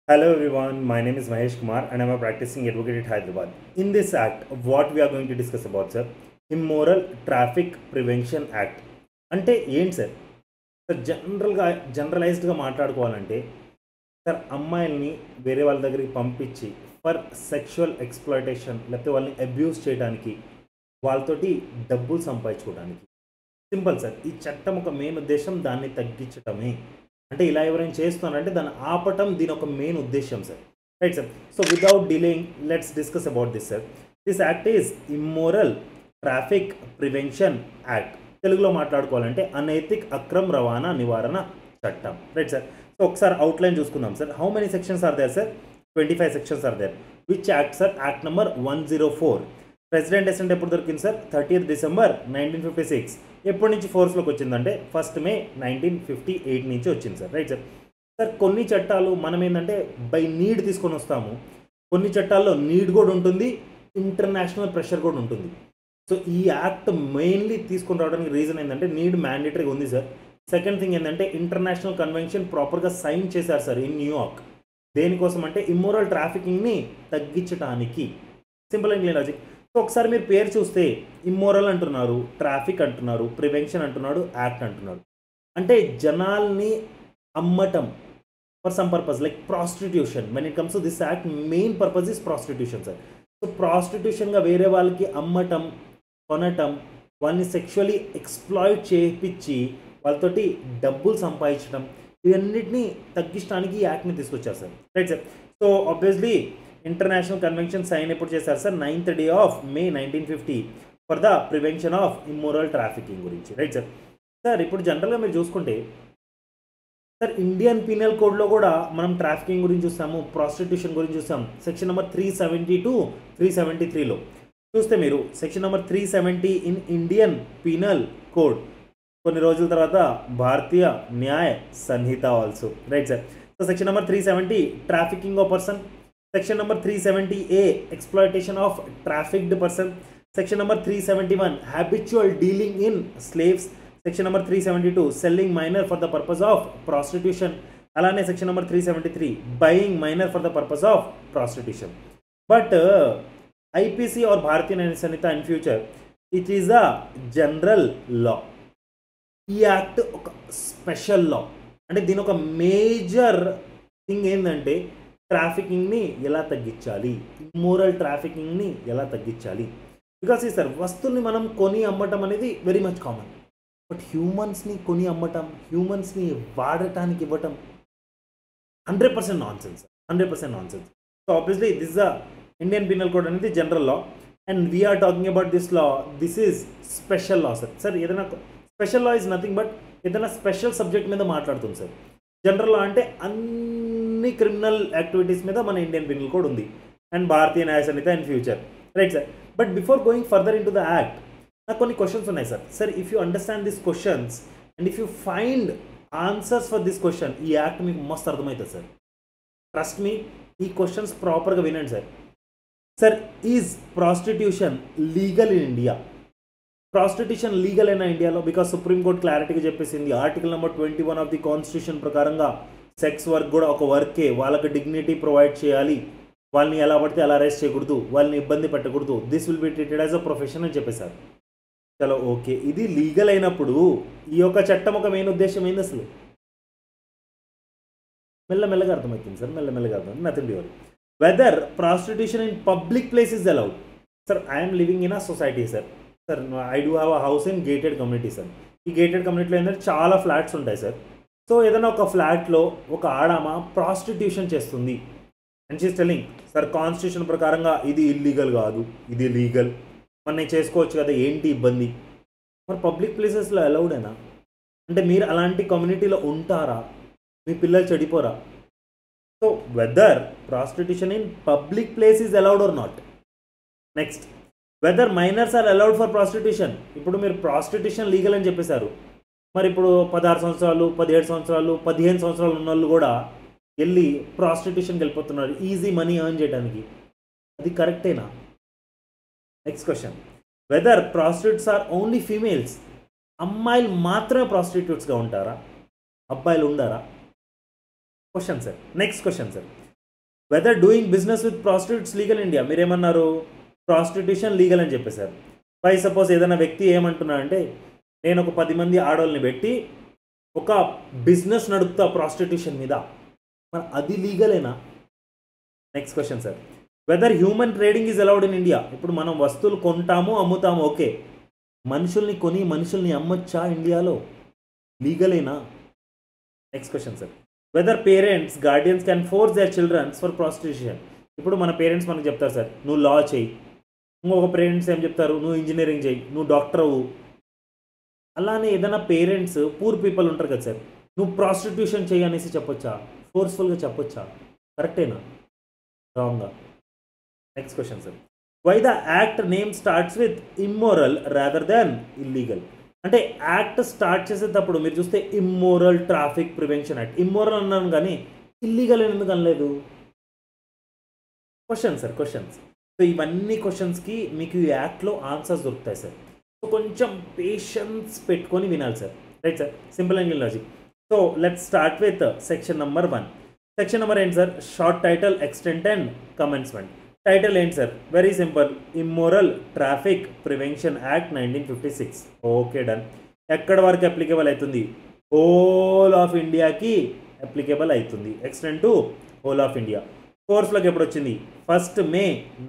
Hello everyone, my name is Mahesh Kumar and I'm a practicing advocate at Hyderabad. In this act, what we are going to discuss about, sir, Immoral Traffic Prevention Act. అంటే ఏంటి sir? Sir జనరలైజ్డ్గా మాట్లాడుకోవాలంటే sir అమ్మాయిల్ని వేరే వాళ్ళ దగ్గరికి పంపించి for sexual exploitation లేకపోతే వాళ్ళని అబ్యూస్ చేయడానికి వాళ్ళతోటి డబ్బులు సంపాదించుకోవడానికి సింపుల్ సార్. ఈ చట్టం ఒక మెయిన్ ఉద్దేశం దాన్ని తగ్గించటమే. అంటే ఇలా ఎవరైనా చేస్తున్నారంటే దాన్ని ఆపటం దీని ఒక మెయిన్ ఉద్దేశం sir. Right sir. So without delaying let's discuss about this sir. This act is immoral traffic prevention act. తెలుగులో మాట్లాడుకోవాలంటే అనైతిక్ అక్రమ్ రవాణా నివారణ చట్టం. Right sir. సో ఒకసారి అవుట్లైన్ చూసుకుందాం sir. How many sections are there sir? 25 sections are there. Which act sir? Act number 104. President assent ఎప్పుడు దొరికింది సార్? 30th December 1956. ఎప్పటి నుంచి ఫోర్స్లోకి వచ్చిందంటే 1st May 1958 నుంచి వచ్చింది సార్. Right sir. సార్ కొన్ని చట్టాలు మనం ఏంటంటే బై నీడ్ తీసుకొని వస్తాము, కొన్ని చట్టాల్లో నీడ్ కూడా ఉంటుంది, ఇంటర్నేషనల్ ప్రెషర్ కూడా ఉంటుంది. సో ఈ యాక్ట్ మెయిన్లీ తీసుకొని రావడానికి రీజన్ ఏంటంటే నీడ్ మ్యాండేటరీగా ఉంది సార్. సెకండ్ థింగ్ ఏంటంటే ఇంటర్నేషనల్ కన్వెన్షన్ ప్రాపర్గా సైన్ చేశారు సార్ ఇన్ న్యూయార్క్. దేనికోసం అంటే ఇమ్మోరల్ ట్రాఫికింగ్ని తగ్గించడానికి. Simple and clean logic. So ఒకసారి మీరు పేరు చూస్తే ఇమ్మోరల్ అంటున్నారు, ట్రాఫిక్ అంటున్నారు, ప్రివెన్షన్ అంటున్నాడు, యాక్ట్ అంటున్నాడు. అంటే జనాల్ని అమ్మటం for some purpose like prostitution. When it comes to this act main purpose is prostitution sir. So ప్రాస్టిట్యూషన్గా వేరే వాళ్ళకి అమ్మటం, కొనటం, వాళ్ళని సెక్షువల్లీ ఎక్స్ప్లాయిట్ చేయించి వాళ్ళతోటి డబ్బులు సంపాదించడం, ఇవన్నిటిని తగ్గించడానికి ఈ యాక్ట్ని తీసుకొచ్చారు sir. Right sir. So obviously international convention sign ఎప్పుడు చేశారు sir? 9th day of May 1950 for the prevention of immoral trafficking గురించి. Right sir. సార్ ఇప్పుడు జనరల్గా మీరు చూసుకుంటే సార్ ఇండియన్ పీనల్ కోడ్లో కూడా మనం ట్రాఫికింగ్ గురించి చూస్తాము, ప్రాస్టిట్యూషన్ గురించి చూస్తాం. సెక్షన్ నెంబర్ 370 to 373లో చూస్తే మీరు section number 370 in Indian penal code, కొన్ని రోజుల తర్వాత Bharatiya Nyaya Sanhita also. Right sir. So section number 370 trafficking of person, section number 370A exploitation of trafficked person, section number 371 habitual dealing in slaves, section number 372 selling minor for the purpose of prostitution, అలానే section number 373 buying minor for the purpose of prostitution. But IPC or Bharatiya Nyaya Sanhita in future it is a general law. ఈ act ఒక special లా. అంటే దీని ఒక major thing ఏంటంటే ట్రాఫికింగ్ని ఎలా తగ్గించాలి, immoral ట్రాఫికింగ్ని ఎలా తగ్గించాలి. బికాస్ ఈ సార్ వస్తువుల్ని మనం కొని అమ్మటం అనేది వెరీ మచ్ కామన్. బట్ హ్యూమన్స్ని కొని అమ్మటం, హ్యూమన్స్ని వాడటానికి ఇవ్వటం 100% nonsense. 100% nonsense. So obviously this the Indian penal code అనేది general law and we are talking about this law. This is special law sir. Sir ఏదైనా special law is nothing but ఏదైనా special subject మీద మాట్లాడుతుంది సార్. జనరల్ లా అంటే అన్ని criminal activities మీద మన Indian penal code ఉంది and Bharatiya Nyaya Sanhita in future. Right sir. But before going further in to the act నాకు కొన్ని క్వశ్చన్స్ ఉన్నాయి sir. Sir if you understand this questions and if you find answers for this question ఈ act మీకు మస్తు అర్థమవుతుంది sir. Trust మీ, ఈ questions ప్రాపర్గా వినండి sir. Sir is prostitution legal in India? Prostitution legal అయినా ఇండియాలో? బికాస్ సుప్రీంకోర్టు క్లారిటీగా చెప్పేసింది article number 21 of the constitution ప్రకారంగా సెక్స్ వర్క్ కూడా ఒక వర్కే, వాళ్ళకి డిగ్నిటీ ప్రొవైడ్ చేయాలి, వాళ్ళని ఎలా పడితే అలా అరెస్ట్ చేయకూడదు, వాళ్ళని ఇబ్బంది పెట్టకూడదు, this will be treated as a profession అని చెప్పేశారు. చలో ఓకే, ఇది లీగల్ అయినప్పుడు ఈ యొక్క చట్టం ఒక మెయిన్ ఉద్దేశం ఏంది అసలు? మెల్లమెల్లగా అర్థమవుతుంది సార్, మెల్లమెల్లగా అర్థమవుతుంది. Nothing to worry. Whether prostitution in public place is allowed? Sir I'm living in a society sir. Sir I do have a house in gated community sir. ఈ గేటెడ్ కమ్యూనిటీలో ఏంటంటే చాలా ఫ్లాట్స్ ఉంటాయి సార్. సో ఏదైనా ఒక ఫ్లాట్లో ఒక ఆడామ ప్రాస్టిట్యూషన్ చేస్తుంది and she's telling sir constitution ప్రకారంగా ఇది ఇల్లీగల్ కాదు, ఇది లీగల్, మరి నేను చేసుకోవచ్చు కదా, ఏంటి ఇబ్బంది? మరి పబ్లిక్ ప్లేసెస్లో అలౌడేనా? అంటే మీరు అలాంటి కమ్యూనిటీలో ఉంటారా? మీ పిల్లలు చెడిపోరా? So whether prostitution in public place is allowed or not. Next, whether minors are allowed for prostitution? ఇప్పుడు మీరు ప్రాస్టిట్యూషన్ లీగల్ అని చెప్పేశారు, మరి ఇప్పుడు 16 సంవత్సరాలు, 17 సంవత్సరాలు, 15 సంవత్సరాలు ఉన్న వాళ్ళు కూడా వెళ్ళి ప్రాస్టిట్యూషన్కి వెళ్ళిపోతున్నారు ఈజీ మనీ ఎర్న్ చేయడానికి. అది కరెక్టేనా? Next question, whether prostitutes are only females? అమ్మాయిలు మాత్రమే ప్రాస్టిట్యూట్స్గా ఉంటారా, అబ్బాయిలు ఉండరా? Question sir. Next question sir, whether doing business with prostitutes legal India, మీరేమన్నారు ప్రాస్టిట్యూషన్ లీగల్ అని చెప్పేశారు. బై సపోజ్ ఏదైనా వ్యక్తి ఏమంటున్నాడంటే నేను ఒక 10 మంది ఆడవాళ్ళని పెట్టి ఒక బిజినెస్ నడుపుతా ప్రాస్టిట్యూషన్ మీద, మరి అది లీగలేనా? Next question sir, whether human trading is allowed in India. ఇప్పుడు మనం వస్తువులు కొంటాము అమ్ముతాము, ఓకే, మనుషుల్ని కొని మనుషుల్ని అమ్మొచ్చా ఇండియాలో? లీగలేనా? Next question sir, whether parents guardians can force their children for prostitution. ఇప్పుడు మన పేరెంట్స్ మనకు చెప్తారు సార్ నువ్వు లా చేయి, ఇంకొక పేరెంట్స్ ఏం చెప్తారు నువ్వు ఇంజనీరింగ్ చేయి, నువ్వు డాక్టర్ అవ్వు. అలానే ఏదైనా పేరెంట్స్ పూర్ పీపుల్ ఉంటారు కదా సార్, నువ్వు ప్రాస్టిట్యూషన్ చేయి అనేసి చెప్పొచ్చా? ఫోర్స్ఫుల్గా చెప్పొచ్చా? కరెక్టేనా రాంగా? Next question sir, why the act name starts with immoral rather than illegal. అంటే యాక్ట్ స్టార్ట్ చేసేటప్పుడు మీరు చూస్తే immoral traffic prevention act, immoral అన్నాను కానీ ఇల్లీగల్ అని ఎందుకు అనలేదు? Question sir questions. సో ఇవన్నీ క్వశ్చన్స్కి మీకు ఈ యాక్ట్లో ఆన్సర్స్ దొరుకుతాయి సార్. సో కొంచెం పేషెన్స్ పెట్టుకొని వినాలి sir, right sir, simple and logic. So let's start with section number 1. Section number ఏంటి sir? Short title, extent and commencement. Title ఏంటి sir? Very simple, immoral traffic prevention act 1956. Okay done. ఎక్కడ వరకు applicable అవుతుంది? Whole of ఇండియాకి applicable అవుతుంది. Extent to whole of India. ఫోర్స్లోకి ఎప్పుడు వచ్చింది? 1 May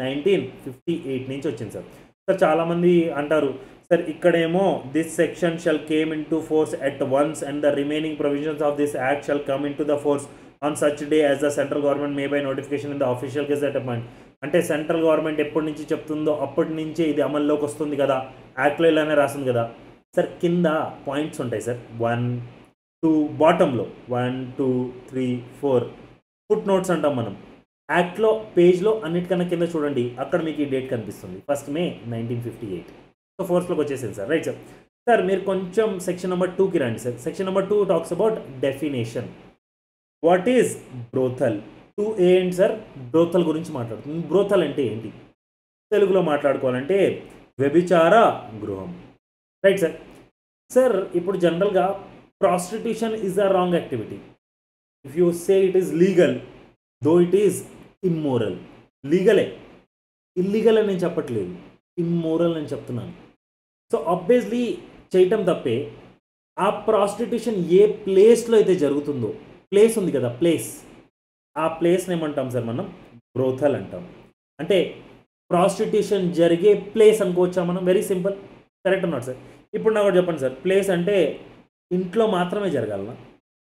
1958 నుంచి వచ్చింది సార్. సార్ చాలామంది అంటారు సార్ ఇక్కడేమో this section shall came in to force at once and the remaining provisions of this act shall come in to the force on such day as the central government may by notification in the official gazette appoint. అంటే central government ఎప్పటి నుంచి చెప్తుందో అప్పటి నుంచే ఇది అమల్లోకి వస్తుంది కదా, యాక్ట్లో ఇలానే రాస్తుంది కదా సార్. కింద పాయింట్స్ ఉంటాయి సార్, 1, 2, బాటంలో 1, 2, 3, 4 ఫుట్ నోట్స్ అంటాం మనం. యాక్ట్లో పేజ్లో అన్నిటికన్నా కింద చూడండి, అక్కడ మీకు ఈ డేట్ కనిపిస్తుంది 1 May 1958. సో ఫోర్స్లోకి వచ్చేసింది సార్, రైట్ సార్. సార్ మీరు కొంచెం సెక్షన్ నెంబర్ 2కి రండి sir. Section number 2 talks about definition. What is brothel? 2A ఏంటి సార్? బ్రోథల్ గురించి మాట్లాడుతుంది. బ్రోథల్ అంటే ఏంటి? తెలుగులో మాట్లాడుకోవాలంటే వ్యభిచార గృహం, రైట్ సార్. సార్ ఇప్పుడు జనరల్గా prostitution is a wrong activity. If you say it is legal though it is immoral. లీగలే, ఇల్లీగల్ అని నేను చెప్పట్లేదు, ఇమ్మోరల్ అని చెప్తున్నాను. సో ఆబ్వియస్లీ చేయటం తప్పే. ఆ ప్రాస్టిట్యూషన్ ఏ ప్లేస్లో అయితే జరుగుతుందో, ప్లేస్ ఉంది కదా ప్లేస్, ఆ ప్లేస్ని ఏమంటాం సార్ మనం? బ్రోథల్ అంటాం. అంటే ప్రాస్టిట్యూషన్ జరిగే ప్లేస్ అనుకోవచ్చా మనం? వెరీ సింపుల్, కరెక్ట్ అన్నాడు సార్. ఇప్పుడు నాకు చెప్పండి సార్, ప్లేస్ అంటే ఇంట్లో మాత్రమే జరగాలనా?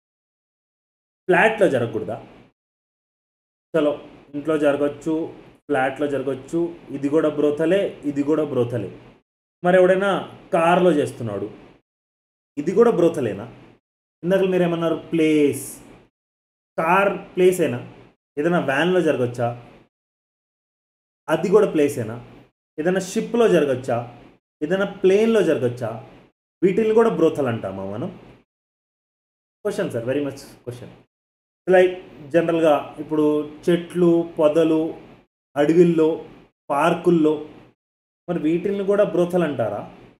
ఫ్లాట్లో జరగకూడదా? చలో ఇంట్లో జరగచ్చు, ఫ్లాట్లో జరగచ్చు, ఇది కూడా బ్రోథలే, ఇది కూడా బ్రోథలే. మరి ఎవడైనా కార్లో చేస్తున్నాడు, ఇది కూడా బ్రోథలేనా? ఇందాక మీరు ఏమన్నారు? ప్లేస్, కార్ ప్లేసేనా? ఏదైనా వ్యాన్లో జరగచ్చా? అది కూడా ప్లేసేనా? ఏదైనా షిప్లో జరగచ్చా? ఏదైనా ప్లేన్లో జరగచ్చా? వీటిని కూడా బ్రోథల్ అంటామా మనం? Question sir, very much question. Like జనరల్గా ఇప్పుడు చెట్లు, పొదలు, అడవిల్లో, పార్కుల్లో, మరి వీటిని కూడా బ్రోథల్ అంటారా?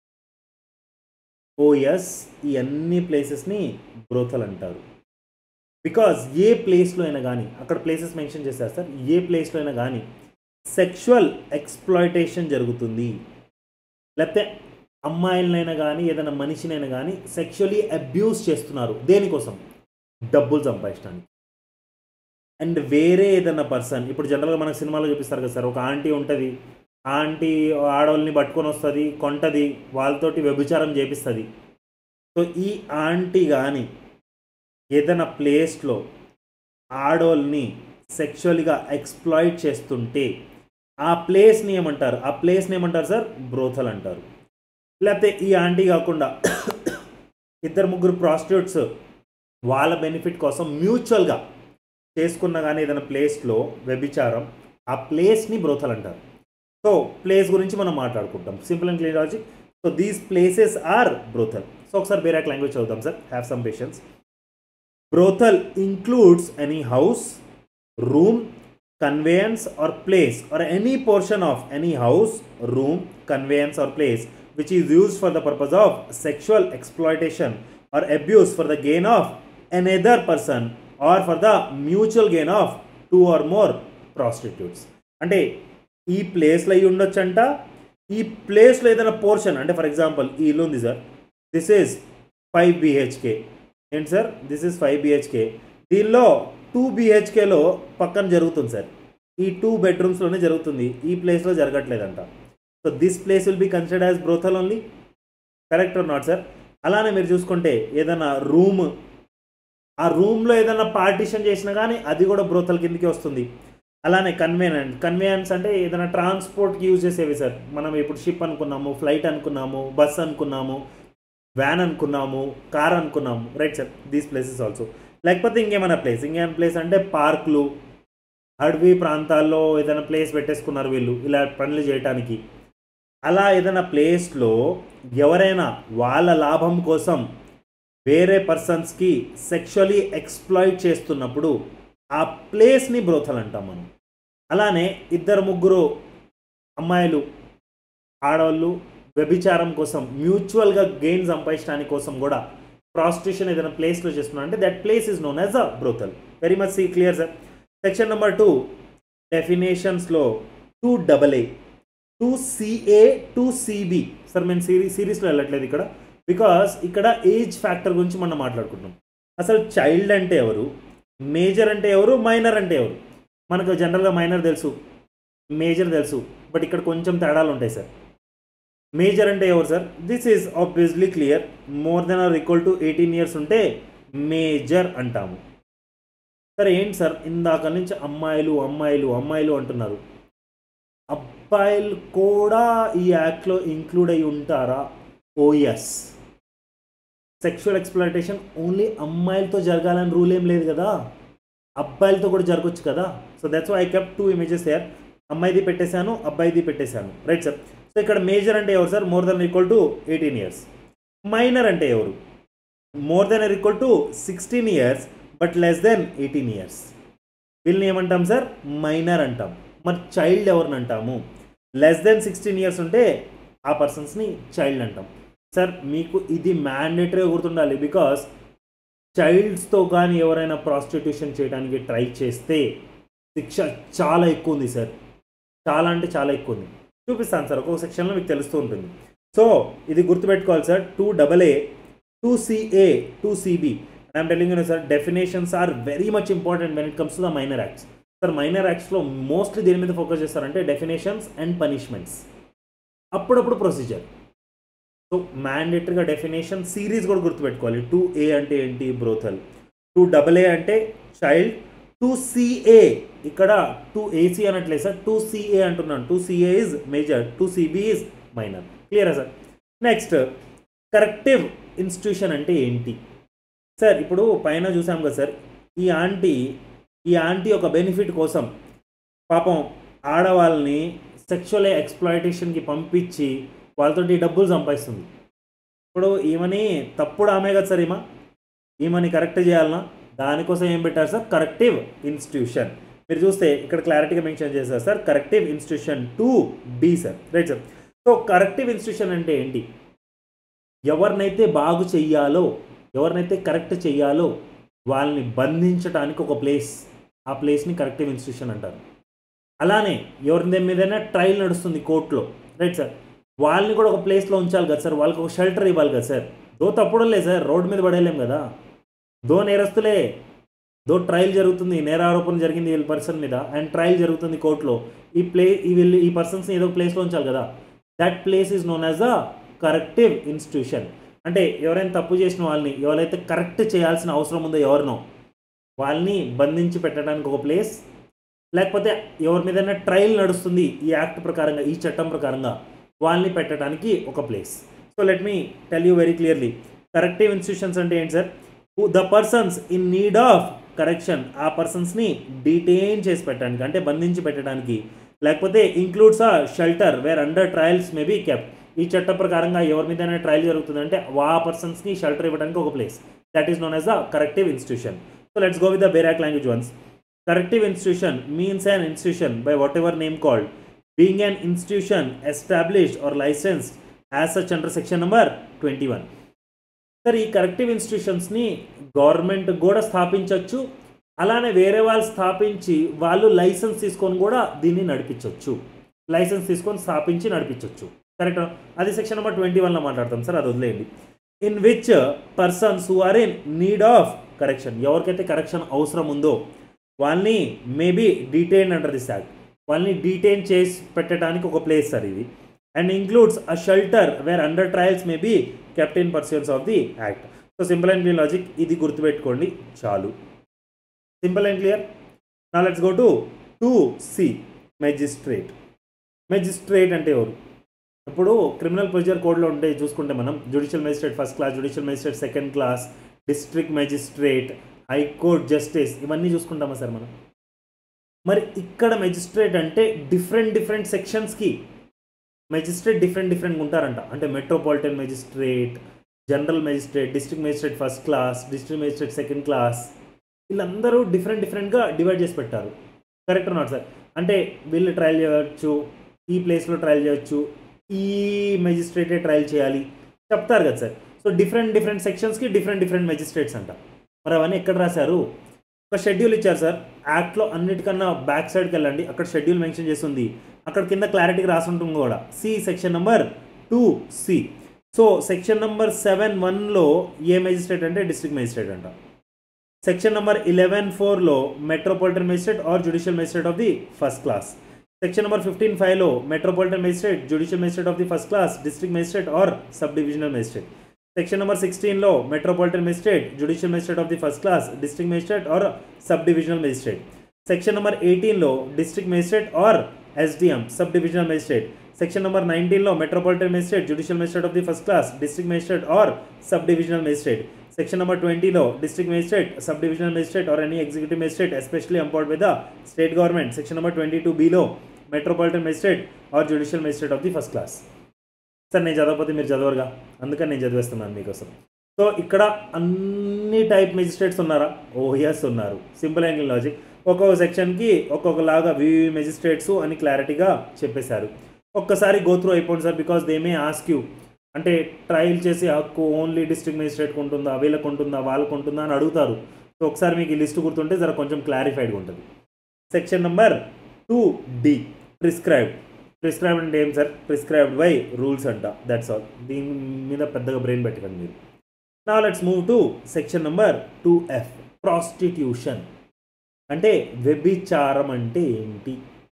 ఓ ఎస్, ఈ అన్ని ప్లేసెస్ని బ్రోథల్ అంటారు. బికాజ్ ఏ ప్లేస్లో అయినా కానీ, అక్కడ ప్లేసెస్ మెన్షన్ చేశారు సార్, ఏ ప్లేస్లో అయినా కానీ సెక్షువల్ ఎక్స్ప్లాయిటేషన్ జరుగుతుంది, లేకపోతే అమ్మాయిలనైనా కానీ ఏదైనా మనిషినైనా కానీ సెక్షువల్లీ అబ్యూస్ చేస్తున్నారు. దేనికోసం? డబ్బులు సంపాదించడానికి. అండ్ వేరే ఏదైనా పర్సన్, ఇప్పుడు జనరల్గా మనకు సినిమాలో చూపిస్తారు కదా సార్, ఒక ఆంటీ ఉంటుంది, ఆంటీ ఆడవాళ్ళని పట్టుకొని వస్తుంది, కొంటది, వాళ్ళతోటి వ్యభిచారం చేపిస్తుంది. సో ఈ ఆంటీ కానీ ఏదైనా ప్లేస్లో ఆడవాళ్ళని సెక్షువల్గా ఎక్స్ప్లాయిట్ చేస్తుంటే ఆ ప్లేస్ని ఏమంటారు? ఆ ప్లేస్ని ఏమంటారు సార్? బ్రోథల్ అంటారు. లేకపోతే ఈ ఆంటీ కాకుండా 2-3 ప్రాస్టిట్యూట్స్ వాళ్ళ బెనిఫిట్ కోసం మ్యూచువల్గా చేసుకున్న కానీ ఏదైనా ప్లేస్లో వ్యభిచారం, ఆ ప్లేస్ని బ్రోథల్ అంటారు. సో ప్లేస్ గురించి మనం మాట్లాడుకుంటాం, simple and clear logic. So these places are brothel. So ఒకసారి వేరే లాంగ్వేజ్ చదువుతాం sir, have some patience. Brothel includes any house, room, conveyance or place or any portion of any house, room, conveyance or place which is used for the purpose of sexual exploitation or abuse for the gain of another person or for the mutual gain of 2 or more prostitutes. అంటే ఈ ప్లేస్లో అయ్యి ఉండొచ్చంట, ఈ ప్లేస్లో ఏదైనా portion, అంటే for example ఈ ఇల్లు ఉంది సార్, దిస్ ఈజ్ 5 BHK. ఏంటి సార్, దిస్ ఈజ్ 5 BHK. దీనిలో 2 BHKలో పక్కన జరుగుతుంది సార్, ఈ 2 bedroomsలోనే జరుగుతుంది, ఈ ప్లేస్లో జరగట్లేదంట. So this place will be considered as brothel only. Correct or not sir? అలానే మీరు చూసుకుంటే ఏదైనా రూమ్, ఆ రూమ్లో ఏదైనా పార్టీషన్ చేసినా కానీ అది కూడా బ్రోథల్ కిందకి వస్తుంది. అలానే కన్వేయన్స్ అంటే ఏదైనా ట్రాన్స్పోర్ట్కి యూజ్ చేసేవి సార్. మనం ఇప్పుడు షిప్ అనుకున్నాము, ఫ్లైట్ అనుకున్నాము, బస్ అనుకున్నాము, వ్యాన్ అనుకున్నాము, కార్ అనుకున్నాము, right sir? These places also. లేకపోతే ఇంకేమైనా ప్లేస్ అంటే పార్కులు, అడవి ప్రాంతాల్లో ఏదైనా ప్లేస్ పెట్టేసుకున్నారు వీళ్ళు ఇలా పనులు చేయటానికి. అలా ఏదైనా ప్లేస్లో ఎవరైనా వాళ్ళ లాభం కోసం వేరే పర్సన్స్కి సెక్షువలీ ఎక్స్ప్లాయిట్ చేస్తున్నప్పుడు ఆ ప్లేస్ని బ్రోథల్ అంటాం మనం. అలానే 2-3 అమ్మాయిలు, ఆడవాళ్ళు వ్యభిచారం కోసం మ్యూచువల్గా గెయిన్ సంపాదించడానికి కోసం కూడా ప్రాస్టిట్యూషన్ ఏదైనా ప్లేస్లో చేస్తున్నారు అంటే that place is known as a brothel. Very much clear sir? Section number 2 డెఫినేషన్స్లో 2AA, 2CA, 2CB. సార్ మేము సిరీస్లో వెళ్ళట్లేదు ఇక్కడ, బికాస్ ఇక్కడ ఏజ్ ఫ్యాక్టర్ గురించి మనం మాట్లాడుకుంటున్నాం. అసలు చైల్డ్ అంటే ఎవరు, మేజర్ అంటే ఎవరు, మైనర్ అంటే ఎవరు? మనకు జనరల్గా మైనర్ తెలుసు, మేజర్ తెలుసు, బట్ ఇక్కడ కొంచెం తేడాలు ఉంటాయి సార్. మేజర్ అంటే ఎవరు sir? This is obviously clear, more than or equal to 18 years ఉంటే మేజర్ అంటాము. సరే ఏంటి సార్ ఇందాక నుంచి అమ్మాయిలు అమ్మాయిలు అమ్మాయిలు అంటున్నారు, అబ్బాయిలు కూడా ఈ యాక్ట్లో ఇంక్లూడ్ అయి ఉంటారా? Oh yes. Sexual exploitation only అమ్మాయిలతో జరగాలని రూల్ ఏం లేదు కదా, అబ్బాయిలతో కూడా జరగవచ్చు కదా. So that's why I kept 2 images here. అమ్మాయిది పెట్టేశాను, అబ్బాయిది పెట్టేశాను, రైట్ సార్? సో ఇక్కడ మేజర్ అంటే ఎవరు sir? More than equal to 18 years. Minor అంటే ఎవరు? More than or equal to 16 years but less than 18 years. వీళ్ళని ఏమంటాం సార్? మైనర్ అంటాం. మరి చైల్డ్ ఎవరిని అంటాము? లెస్ దెన్ 16 years ఉంటే ఆ పర్సన్స్ని చైల్డ్ అంటాం. సార్ మీకు ఇది మ్యాండేటరీగా గుర్తుండాలి, బికాస్ చైల్డ్స్తో కానీ ఎవరైనా ప్రాస్టిట్యూషన్ చేయడానికి ట్రై చేస్తే శిక్ష చాలా ఎక్కువ ఉంది సార్, చాలా అంటే చాలా ఎక్కువ ఉంది. చూపిస్తాను సార్, ఒక్కొక్క సెక్షన్లో మీకు తెలుస్తూ ఉంటుంది. సో ఇది గుర్తుపెట్టుకోవాలి sir. 2AA, 2CA, 2CB. I'm telling you sir, definitions are very much important when it comes to the minor acts. Sir minor యాక్ట్స్లో మోస్ట్లీ దేని మీద ఫోకస్ చేస్తారంటే డెఫినేషన్స్ అండ్ పనిష్మెంట్స్, అప్పుడప్పుడు ప్రొసీజర్. సో మ్యాండేటరీగా డెఫినేషన్ సిరీస్ కూడా గుర్తుపెట్టుకోవాలి. 2A అంటే ఏంటి? బ్రోథల్. 2AA అంటే చైల్డ్. 2CA ఇక్కడ 2AC అనట్లేదు సార్, 2CA అంటున్నాను. 2CA is major, 2CB is minor. క్లియరా సార్? నెక్స్ట్ కరెక్టివ్ ఇన్స్టిట్యూషన్ అంటే ఏంటి సార్? ఇప్పుడు పైన చూసాం కదా సార్, ఈ ఆంటీ ఒక బెనిఫిట్ కోసం పాపం ఆడవాళ్ళని సెక్షువల్ ఎక్స్ప్లాయిటేషన్కి పంపించి వాళ్ళతోటి డబ్బులు సంపాదిస్తుంది. ఇప్పుడు ఈమెని తప్పుడు ఆమె కదా సార్, ఈమెని కరెక్ట్ చేయాలన్నా దానికోసం ఏం పెట్టారు సార్? Corrective institution. మీరు చూస్తే ఇక్కడ క్లారిటీగా మెన్షన్ చేశారు sir, corrective institution 2B sir, right sir? So corrective institution అంటే ఏంటి? ఎవరినైతే బాగు చెయ్యాలో, ఎవరినైతే కరెక్ట్ చెయ్యాలో వాళ్ళని బంధించడానికి ఒక ప్లేస్, ఆ ప్లేస్ని కరెక్టివ్ ఇన్స్టిట్యూషన్ అంటారు. అలానే ఎవరి మీదైనా ట్రయల్ నడుస్తుంది కోర్టులో, రైట్ సార్? వాళ్ళని కూడా ఒక ప్లేస్లో ఉంచాలి కదా సార్, వాళ్ళకి ఒక షెల్టర్ ఇవ్వాలి కదా సార్. దో తప్పుడులే సార్, రోడ్డు మీద పడేయలేం కదా, దో నేరస్తులే, దో ట్రయల్ జరుగుతుంది, నేరారోపణ జరిగింది వీళ్ళ పర్సన్ మీద అండ్ ట్రయల్ జరుగుతుంది కోర్టులో, ఈ పర్సన్స్ని ఏదో ప్లేస్లో ఉంచాలి కదా. That place is known as a corrective institution. అంటే ఎవరైనా తప్పు చేసిన వాళ్ళని, ఎవరైతే కరెక్ట్ చేయాల్సిన అవసరం ఉందో ఎవరినో వాళ్ళని బంధించి పెట్టడానికి ఒక ప్లేస్, లేకపోతే ఎవరి మీదైనా ట్రయల్ నడుస్తుంది ఈ యాక్ట్ ప్రకారంగా, ఈ చట్టం ప్రకారంగా, వాళ్ళని పెట్టడానికి ఒక place. So let me tell you very clearly, corrective institutions అంటే ఏంటి sir? The persons in need of correction, ఆ పర్సన్స్ని డిటైన్ చేసి పెట్టడానికి అంటే బంధించి పెట్టడానికి, లేకపోతే ఇంక్లూడ్స్ ఆ shelter where under trials may be kept. ఈ చట్ట ప్రకారంగా ఎవరి మీదైనా ట్రయల్ జరుగుతుందంటే ఆ పర్సన్స్ని షెల్టర్ ఇవ్వడానికి ఒక place, that is known as the corrective institution. So let's go with the bare act language once. Corrective institution means an institution by whatever name called, being an institution established or licensed as such under section number 21. Sir, ఈ కరెక్టివ్ ఇన్స్టిట్యూషన్స్ని government కూడా స్థాపించవచ్చు, అలానే వేరే వాళ్ళు స్థాపించి వాళ్ళు లైసెన్స్ తీసుకొని కూడా దీన్ని నడిపించవచ్చు, లైసెన్స్ తీసుకొని స్థాపించి నడిపించవచ్చు. కరెక్ట్? అది సెక్షన్ నెంబర్ 21లో మాట్లాడతాం సార్, అది వదిలేయండి. In which persons who are in need of correction, ఎవరికైతే కరెక్షన్ అవసరం ఉందో వాళ్ళని maybe detain under this act, వాళ్ళని డీటైన్ చేసి పెట్టడానికి ఒక ప్లేస్ సార్ ఇది. And includes a shelter where under trials may be kept in persons of the act. So simple and clear logic, ఇది గుర్తుపెట్టుకోండి చాలు. Simple and clear. నా let's go to 2C, magistrate. Magistrate అంటే ఎవరు? ఇప్పుడు criminal procedure కోడ్లో ఉంటే చూసుకుంటే మనం judicial magistrate first class, judicial magistrate second class, district magistrate, high court justice, ఇవన్నీ చూసుకుంటామా సార్ మనం? మరి ఇక్కడ మెజిస్ట్రేట్ అంటే డిఫరెంట్ సెక్షన్స్కి మెజిస్ట్రేట్ డిఫరెంట్గా ఉంటారంట. అంటే metropolitan magistrate, general magistrate, district magistrate first class, district magistrate second class, వీళ్ళందరూ డిఫరెంట్గా డివైడ్ చేసి పెట్టారు. Correct not sir? అంటే వీళ్ళు ట్రయల్ చేయవచ్చు, ఈ ప్లేస్లో ట్రయల్ చేయవచ్చు, ఈ మెజిస్ట్రేటే ట్రయల్ చేయాలి చెప్తారు కదా సార్. సో డిఫరెంట్ సెక్షన్స్కి డిఫరెంట్ మెజిస్ట్రేట్స్ అంట. మరి అవన్నీ ఎక్కడ రాశారు? ఒక షెడ్యూల్ ఇచ్చారు సార్ యాక్ట్లో, అన్నిటికన్నా బ్యాక్ సైడ్కి వెళ్ళండి, అక్కడ షెడ్యూల్ మెన్షన్ చేస్తుంది, అక్కడ కింద క్లారిటీగా రాసి ఉంటుంది కూడా, see section number 2C. So section number 7(1)లో ఏ మెజిస్ట్రేట్ అంటే డిస్ట్రిక్ట్ మెజిస్ట్రేట్ అంట. సెక్షన్ నెంబర్ 11(4)లో metropolitan magistrate or judicial magistrate of the first class. Section number 15(5)లో metropolitan magistrate, judicial magistrate of the first class, district magistrate or sub divisional magistrate. Section number 16లో metropolitan magistrate, judicial magistrate of the first class, district magistrate or sub divisional magistrate. Section number 18లో district magistrate are SDM, sub divisional magistrate. Section number 19లో metropolitan magistrate, judicial magistrate of the first class, district magistrate or sub divisional magistrate. Section number 20లో district magistrate, sub divisional magistrate or any executive magistrate especially empowered by the state government. Section number 22(B)లో metropolitan magistrate or judicial magistrate of the first class. Sir నేను చదవకపోతే మీరు చదవరుగా, అందుకని నేను చదివేస్తున్నాను మీకోసం. So ఇక్కడ అన్ని టైప్ మెజిస్ట్రేట్స్ ఉన్నారా? ఓఎస్ ఉన్నారు. సింపుల్ అండ్ లాజిక్, ఒక్కొక్క సెక్షన్కి ఒక్కొక్కలాగా వివి మెజిస్ట్రేట్స్ అని క్లారిటీగా చెప్పేశారు. ఒక్కసారి గోత్రూ అయిపోండి sir, because they may ask you, అంటే ట్రయల్ చేసే హక్కు ఓన్లీ డిస్ట్రిక్ట్ మెజిస్ట్రేట్కి ఉంటుందా, వీళ్ళకు ఉంటుందా, వాళ్ళకు ఉంటుందా అని అడుగుతారు. సో ఒకసారి మీకు ఈ లిస్ట్ గుర్తుంటే జర కొంచెం క్లారిఫైడ్గా ఉంటుంది. Section number 2D, prescribed. Prescribed అంటే ఏం సార్? ప్రిస్క్రైబ్డ్ బై రూల్స్ అంట, దట్స్ ఆల్. దీని మీద పెద్దగా బ్రెయిన్ పెట్టకండి మీరు. Now let's move to section number 2F, prostitution. అంటే వ్యభిచారం అంటే ఏంటి?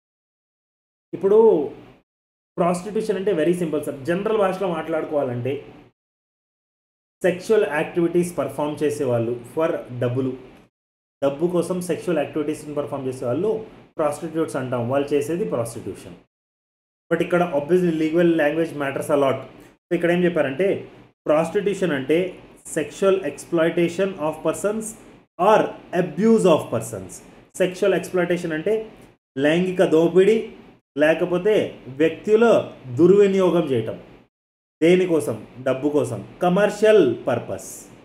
ఇప్పుడు ప్రాస్టిట్యూషన్ అంటే వెరీ సింపుల్ సార్, జనరల్ భాషలో మాట్లాడుకోవాలంటే సెక్షువల్ యాక్టివిటీస్ పర్ఫామ్ చేసేవాళ్ళు ఫర్ డబ్బు కోసం సెక్షువల్ యాక్టివిటీస్ని పర్ఫామ్ చేసేవాళ్ళు ప్రాస్టిట్యూట్స్ అంటాం, వాళ్ళు చేసేది ప్రాస్టిట్యూషన్. బట్ ఇక్కడ obviously legal language matters a lot. So ఇక్కడ ఏం చెప్పారంటే ప్రాస్టిట్యూషన్ అంటే sexual exploitation of persons or abuse of persons. Sexual exploitation అంటే లైంగిక దోపిడీ లేకపోతే వ్యక్తుల దుర్వినియోగం చేయటం, దేనికోసం? డబ్బు కోసం, commercial purpose.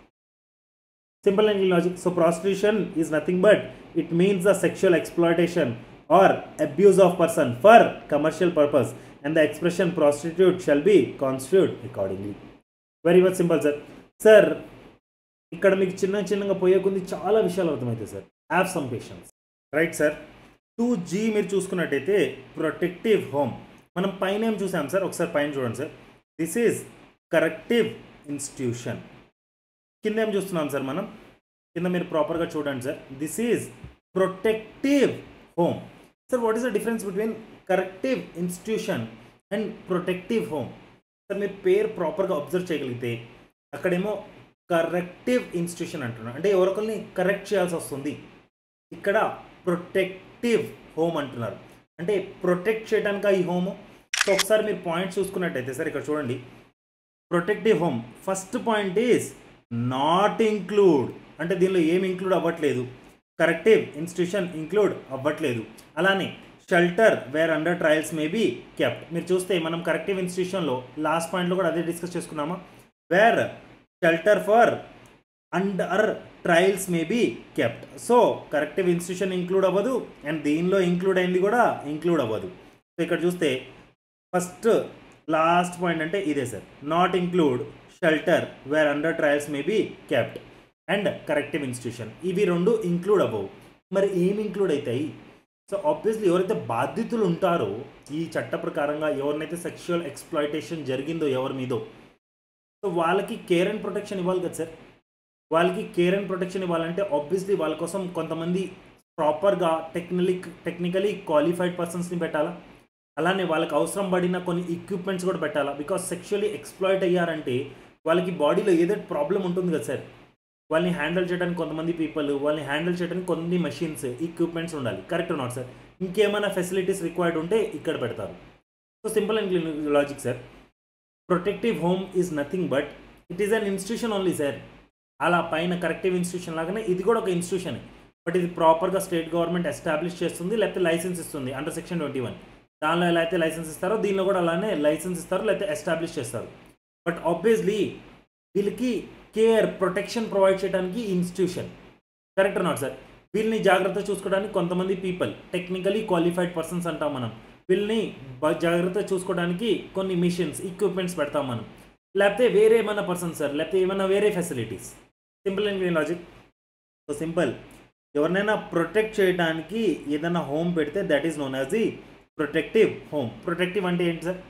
Simple and logic. So prostitution is nothing but it means the sexual exploitation or abuse of person for commercial purpose and the expression prostitute shall be construed accordingly. Very much simple sir. Sir ఇక్కడ మీకు చిన్నగా పోయే కొద్ది చాలా విషయాలు అర్థమవుతాయి sir. Have some patience. Right sir. 2G మీరు చూసుకున్నట్టయితే ప్రొటెక్టివ్ హోమ్. మనం పైన ఏం చూసాం సార్? ఒకసారి పైన చూడండి sir. This is corrective institution. కింద ఏం చూస్తున్నాం సార్ మనం? కింద మీరు ప్రాపర్గా చూడండి sir. This is protective home. Sir what is the difference between corrective institution and protective home? Sir మీరు పేరు ప్రాపర్గా అబ్జర్వ్ చేయగలిగితే అక్కడేమో కరెక్టివ్ ఇన్స్టిట్యూషన్ అంటున్నారు, అంటే ఎవరికొల్ని కరెక్ట్ చేయాల్సి వస్తుంది. ఇక్కడ ప్రొటెక్టివ్ హోమ్ అంటున్నారు, అంటే ప్రొటెక్ట్ చేయడానికి ఈ హోము. సో ఒకసారి మీరు పాయింట్స్ చూసుకున్నట్టయితే సార్ ఇక్కడ చూడండి, protective home first point is not include, అంటే దీనిలో ఏమి ఇంక్లూడ్ అవ్వట్లేదు. కరెక్టివ్ ఇన్స్టిట్యూషన్ ఇంక్లూడ్ అవ్వట్లేదు. అలానే shelter where under trials may be kept. మీరు చూస్తే మనం కరెక్టివ్ ఇన్స్టిట్యూషన్లో లాస్ట్ పాయింట్లో కూడా అదే డిస్కస్ చేసుకున్నామా, where shelter for under trials may be kept. So corrective institution include అవ్వదు అండ్ దీనిలో ఇంక్లూడ్ అయింది కూడా ఇంక్లూడ్ అవ్వదు. సో ఇక్కడ చూస్తే ఫస్ట్ లాస్ట్ పాయింట్ అంటే ఇదే sir, not include shelter where under trials may be kept and corrective institution. ఇవి రెండు ఇంక్లూడ్ అవ్వవు. మరి ఏమి ఇంక్లూడ్ అవుతాయి? సో ఆబ్వియస్లీ ఎవరైతే బాధితులు ఉంటారో ఈ చట్ట ప్రకారంగా, ఎవరినైతే సెక్షువల్ ఎక్స్‌ప్లాయిటేషన్ జరిగిందో ఎవరి మీదో, సో వాళ్ళకి కేర్ అండ్ ప్రొటెక్షన్ ఇవ్వాలి కదా సార్. వాళ్ళకి కేర్ అండ్ ప్రొటెక్షన్ ఇవ్వాలంటే ఆబ్వియస్లీ వాళ్ళ కోసం కొంతమంది ప్రాపర్గా టెక్నికలీ క్వాలిఫైడ్ పర్సన్స్ని పెట్టాలా. అలానే వాళ్ళకి అవసరం పడిన కొన్ని ఎక్విప్మెంట్స్ కూడా పెట్టాలా. బికాస్ సెక్షువల్లీ ఎక్స్‌ప్లాయిట్ అయ్యారంటే వాళ్ళకి బాడీలో ఏదో ప్రాబ్లం ఉంటుంది కదా సార్. వాళ్ళని హ్యాండిల్ చేయడానికి కొంతమంది పీపుల్, వాళ్ళని హ్యాండిల్ చేయడానికి కొన్ని మెషిన్స్, ఎక్విప్మెంట్స్ ఉండాలి. Correct not sir? ఇంకేమైనా ఫెసిలిటీస్ రిక్వైర్డ్ ఉంటే ఇక్కడ పెడతారు. So simple and logic sir. Protective home is nothing but it is an institution only sir. అలా పైన కరెక్టివ్ ఇన్స్టిట్యూషన్ లాగానే ఇది కూడా ఒక ఇన్స్టిట్యూషన్. బట్ ఇది ప్రాపర్గా స్టేట్ గవర్నమెంట్ ఎస్టాబ్లిష్ చేస్తుంది, లేకపోతే లైసెన్స్ ఇస్తుంది అండర్ సెక్షన్ 21. దానిలో ఎలా అయితే లైసెన్స్ ఇస్తారో దీనిలో కూడా అలానే లైసెన్స్ ఇస్తారు, లేకపోతే ఎస్టాబ్లిష్ చేస్తారు. బట్ ఆబ్వియస్లీ వీళ్ళకి కేర్ ప్రొటెక్షన్ ప్రొవైడ్ చేయడానికి ఇన్స్టిట్యూషన్. Correct not sir? వీళ్ళని జాగ్రత్త చూసుకోవడానికి కొంతమంది పీపుల్, టెక్నికలీ క్వాలిఫైడ్ పర్సన్స్ అంటాం మనం. వీళ్ళని జాగ్రత్త చూసుకోవడానికి కొన్ని మిషన్స్, ఎక్విప్మెంట్స్ పెడతాం మనం. లేకపోతే వేరే ఏమైనా పర్సన్స్ సార్, లేకపోతే ఏమైనా వేరే facilities. Simple and clean logic. So simple. ఎవరినైనా ప్రొటెక్ట్ చేయడానికి ఏదైనా హోమ్ పెడితే that is known as the protective home. Protective అంటే ఏంటి సార్?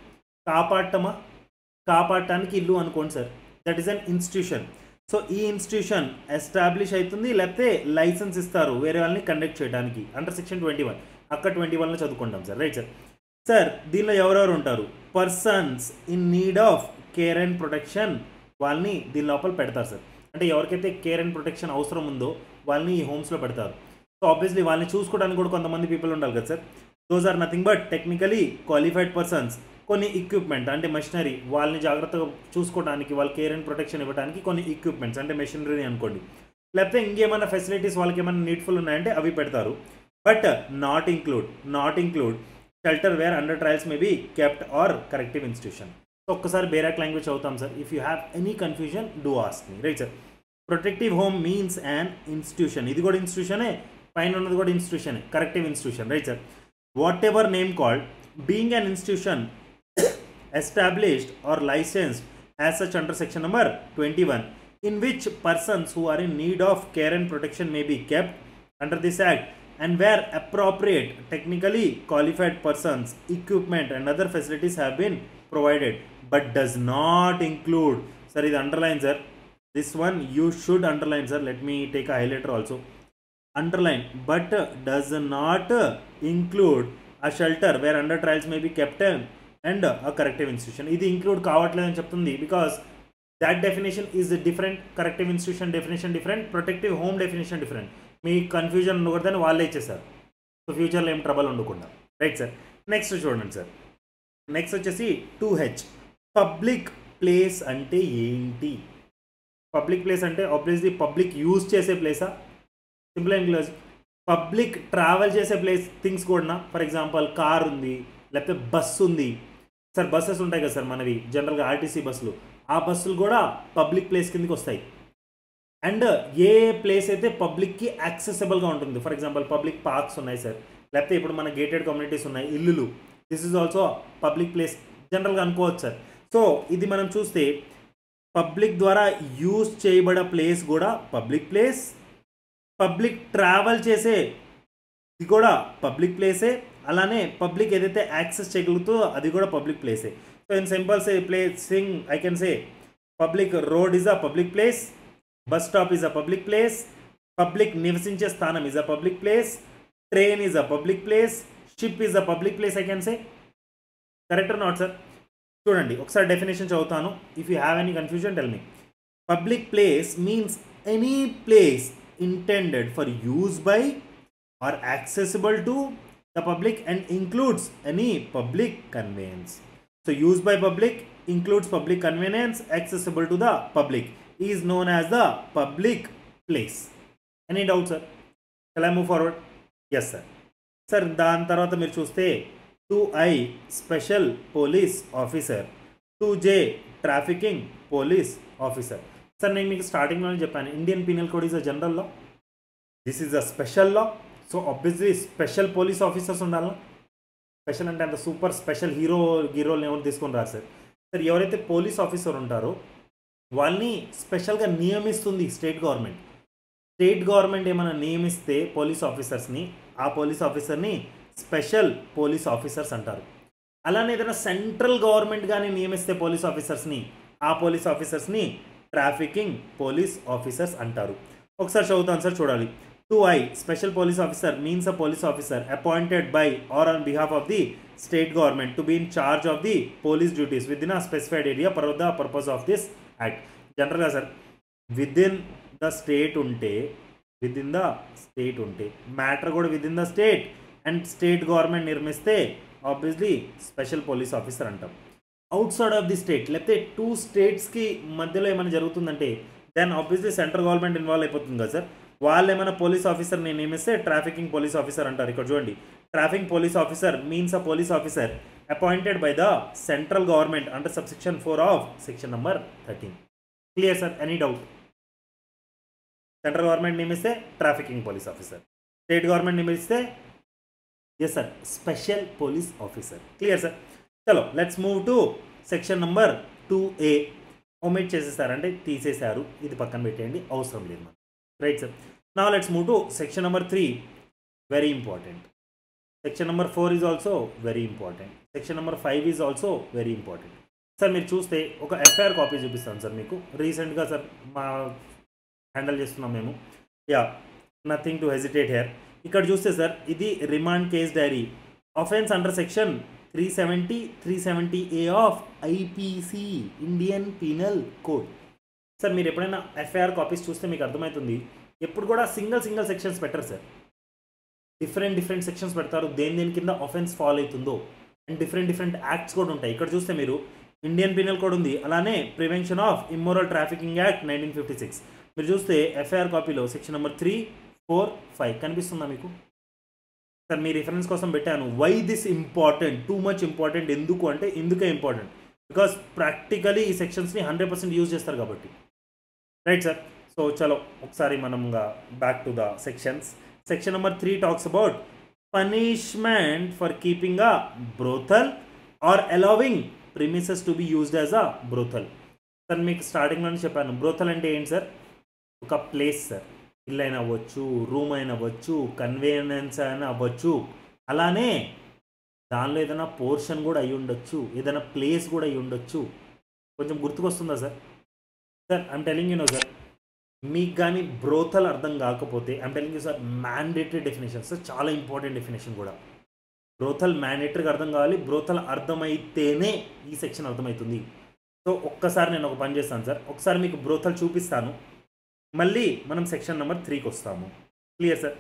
కాపాడటానికి ఇల్లు అనుకోండి sir. That is an institution. So ఈ ఇన్స్టిట్యూషన్ ఎస్టాబ్లిష్ అవుతుంది, లేకపోతే లైసెన్స్ ఇస్తారు వేరే వాళ్ళని కండక్ట్ చేయడానికి అండర్ సెక్షన్ 21. అక్కడ 21లో చదువుకుంటాం సార్. Right sir. సార్ దీనిలో ఎవరెవరు ఉంటారు? Persons in need of care and protection వాళ్ళని దీని లోపల పెడతారు సార్. అంటే ఎవరికైతే కేర్ అండ్ ప్రొటెక్షన్ అవసరం ఉందో వాళ్ళని ఈ హోమ్స్లో పెడతారు. సో ఆబ్వియస్లీ వాళ్ళని చూసుకోవడానికి కూడా కొంతమంది పీపుల్ ఉండాలి కదా sir. Those are nothing but technically qualified persons. కొన్ని ఎక్విప్మెంట్ అంటే మెషినరీ, వాళ్ళని జాగ్రత్తగా చూసుకోవడానికి, వాళ్ళ కేర్ అండ్ ప్రొటెక్షన్ ఇవ్వడానికి కొన్ని ఎక్విప్మెంట్స్ అంటే మెషినరీ అనుకోండి. లేకపోతే ఇంకేమైనా ఫెసిలిటీస్ వాళ్ళకి ఏమైనా నీడ్ఫుల్ ఉన్నాయంటే అవి పెడతారు. But not include shelter where under trials may be kept or corrective institution. So ఒక్కసారి బేరాక్ లాంగ్వేజ్ అవుతాం sir. If you have any confusion do ask me. Right sir. Protective home means and institution. ఇది కూడా ఇన్స్టిట్యూషనే, పైన ఉన్నది కూడా ఇన్స్టిట్యూషనే, corrective institution. Right sir. Whatever name called being an institution established or licensed as such under section number 21, in which persons who are in need of care and protection may be kept under this act, and where appropriate technically qualified persons, equipment and other facilities have been provided, but does not include. Sir, is underline sir. This one you should underline sir. Let me take a highlighter also. Underline, but does not include a shelter where under trials may be kept and a corrective institution. ఇది include కావట్లేదని చెప్తుంది because that definition is different, corrective institution definition different, protective home definition different. మీ confusion ఉండకూడదని వాళ్ళే ఇచ్చేసారు. సో ఫ్యూచర్లో ఏం ట్రబుల్ ఉండకుండా. Right sir. నెక్స్ట్ చూడండి సార్. నెక్స్ట్ వచ్చేసి 2H. పబ్లిక్ ప్లేస్ అంటే ఏంటి? పబ్లిక్ ప్లేస్ అంటే ఆబ్వియస్లీ పబ్లిక్ యూజ్ చేసే ప్లేసా? Simple and close. Public travel చేసే ప్లేస్ థింగ్స్ కూడా. ఫర్ ఎగ్జాంపుల్ కార్ ఉంది, లేకపోతే బస్సు ఉంది సార్. బస్సెస్ ఉంటాయి కదా సార్ మనవి జనరల్గా ఆర్టీసీ బస్సులు. ఆ బస్సులు కూడా పబ్లిక్ ప్లేస్ కిందకి వస్తాయి. అండ్ ఏ ప్లేస్ అయితే పబ్లిక్కి యాక్సెసిబుల్గా ఉంటుంది. ఫర్ ఎగ్జాంపుల్ పబ్లిక్ పార్క్స్ ఉన్నాయి సార్, లేకపోతే ఇప్పుడు మన గేటెడ్ కమ్యూనిటీస్ ఉన్నాయి, ఇల్లులు. This is also public place జనరల్గా అనుకోవచ్చు సార్. సో ఇది మనం చూస్తే పబ్లిక్ ద్వారా యూజ్ చేయబడే ప్లేస్ కూడా పబ్లిక్ ప్లేస్, పబ్లిక్ ట్రావెల్ చేసే ఇది కూడా పబ్లిక్ ప్లేసే, అలానే పబ్లిక్ ఏదైతే యాక్సెస్ చేయగలుగుతుందో అది కూడా పబ్లిక్ ప్లేసే. So in simple say placing I can say public road is a public place, bus stop is a public place, public నివసించే స్థానం is a public place, train is a public place, ship is a public place. I can say correct or not sir? చూడండి ఒకసారి definition చదువుతాను. If you have any confusion tell me. Public place means any place intended for use by or accessible to the public and includes any public conveyance. So used by public includes public convenience, accessible to the public is known as the public place. Any doubt sir? Shall I move forward? Yes sir. Sir దాని తర్వాత మీరు చూస్తే 2I special police officer, 2J trafficking police officer. Sir నేను మీకు స్టార్టింగ్లోనే చెప్పాను Indian penal code is a general law, this is a special law. So obviously special police officers ఉండాలి. Special అంటే అంత సూపర్ స్పెషల్ హీరోలు ఎవరు తీసుకొని రారు సార్. సార్ ఎవరైతే పోలీస్ ఆఫీసర్ ఉంటారో వాళ్ళని స్పెషల్గా నియమిస్తుంది స్టేట్ గవర్నమెంట్. స్టేట్ గవర్నమెంట్ ఏమైనా నియమిస్తే పోలీస్ ఆఫీసర్స్ని, ఆ పోలీస్ ఆఫీసర్ని స్పెషల్ పోలీస్ ఆఫీసర్స్ అంటారు. అలానే ఏదైనా సెంట్రల్ గవర్నమెంట్ కానీ నియమిస్తే పోలీస్ ఆఫీసర్స్ని, ఆ పోలీస్ ఆఫీసర్స్ని ట్రాఫికింగ్ పోలీస్ ఆఫీసర్స్ అంటారు. ఒకసారి చదువుతాను సార్, చూడాలి. 2I special police officer means a police officer appointed by or on behalf of the state government to be in charge of the police duties within a specified area for the purpose of this act. జనరల్గా sir within the state ఉంటే, matter కూడా within the state and state government నిర్మిస్తే obviously special police officer అంటాం. Outside of the state, లేకపోతే 2 స్టేట్స్కి మధ్యలో ఏమైనా జరుగుతుందంటే then obviously central government involve అయిపోతుంది కదా సార్. వాళ్ళు ఏమైనా పోలీస్ ఆఫీసర్ని నియమిస్తే ట్రాఫికింగ్ పోలీస్ ఆఫీసర్ అంటారు. ఇక్కడ చూడండి, trafficking police officer means a police officer appointed by the central government under subsection 4 of section number 13. Clear sir? Any doubt? Central government నియమిస్తే trafficking police officer, state government నియమిస్తే yes sir special police officer. Clear sir? చలో let's move to section number 2A. Omit చేసేసారు అంటే తీసేశారు, ఇది పక్కన పెట్టేయండి, అవసరం లేదు మనకు. Right sir. Now let's move to section number 3. Very important. Section number 4 is also very important. Section number 5 is also very important. Sir మీరు చూస్తే ఒక ఎఫ్ఐఆర్ కాపీ చూపిస్తాను సార్ మీకు. రీసెంట్గా సార్ మా హ్యాండిల్ చేస్తున్నాం మేము. Yeah, nothing to hesitate here. ఇక్కడ చూస్తే సార్ ఇది remand case diary, offence under section 370, 370A of IPC Indian penal code. Sir మీరు ఎప్పుడైనా ఎఫ్ఐఆర్ కాపీస్ చూస్తే మీకు అర్థమవుతుంది, ఎప్పుడు కూడా సింగిల్ సెక్షన్స్ పెట్టరు సార్, డిఫరెంట్ సెక్షన్స్ పెడతారు, దేని కింద ఆఫెన్స్ ఫాల్ అవుతుందో, అండ్ డిఫరెంట్ యాక్ట్స్ కూడా ఉంటాయి. ఇక్కడ చూస్తే మీరు ఇండియన్ పీనల్ కోడ్ ఉంది, అలానే prevention of immoral trafficking act 1956. మీరు చూస్తే ఎఫ్ఐఆర్ కాపీలో సెక్షన్ నెంబర్ 3, 4, 5 కనిపిస్తుందా మీకు? సార్ మీ రిఫరెన్స్ కోసం పెట్టాను. Why this important, too much important. ఎందుకు అంటే ఇందుకే ఇంపార్టెంట్, బికాస్ ప్రాక్టికలీ ఈ సెక్షన్స్ని 100% యూజ్ చేస్తారు కాబట్టి. Right sir. సో చలో ఒకసారి మనం back to the sections. Section number 3 talks about punishment for keeping a brothel or allowing premises to be used as a brothel. Sir మీకు స్టార్టింగ్లోనే చెప్పాను, బ్రోథల్ అంటే ఏంటి సార్? ఒక ప్లేస్ సార్, ఇల్లు అయినా అవ్వచ్చు, రూమ్ అయినా అవ్వచ్చు, కన్వీనియన్స్ అయినా అవ్వచ్చు, అలానే దానిలో ఏదైనా పోర్షన్ కూడా అయి ఉండొచ్చు, ఏదైనా ప్లేస్ కూడా అయి ఉండొచ్చు. కొంచెం గుర్తుకొస్తుందా sir? Sir I'm telling you no sir, మీకు కానీ బ్రోథల్ అర్థం కాకపోతే I'm telling you sir, mandatory definition sir, చాలా ఇంపార్టెంట్ డెఫినేషన్ కూడా. బ్రోథల్ మ్యాండేటరీగా అర్థం కావాలి, బ్రోథల్ అర్థమైతేనే ఈ సెక్షన్ అర్థమవుతుంది. సో ఒక్కసారి నేను ఒక పని చేస్తాను సార్, ఒకసారి మీకు బ్రోథల్ చూపిస్తాను, మళ్ళీ మనం సెక్షన్ నెంబర్ 3కి వస్తాము. Clear sir?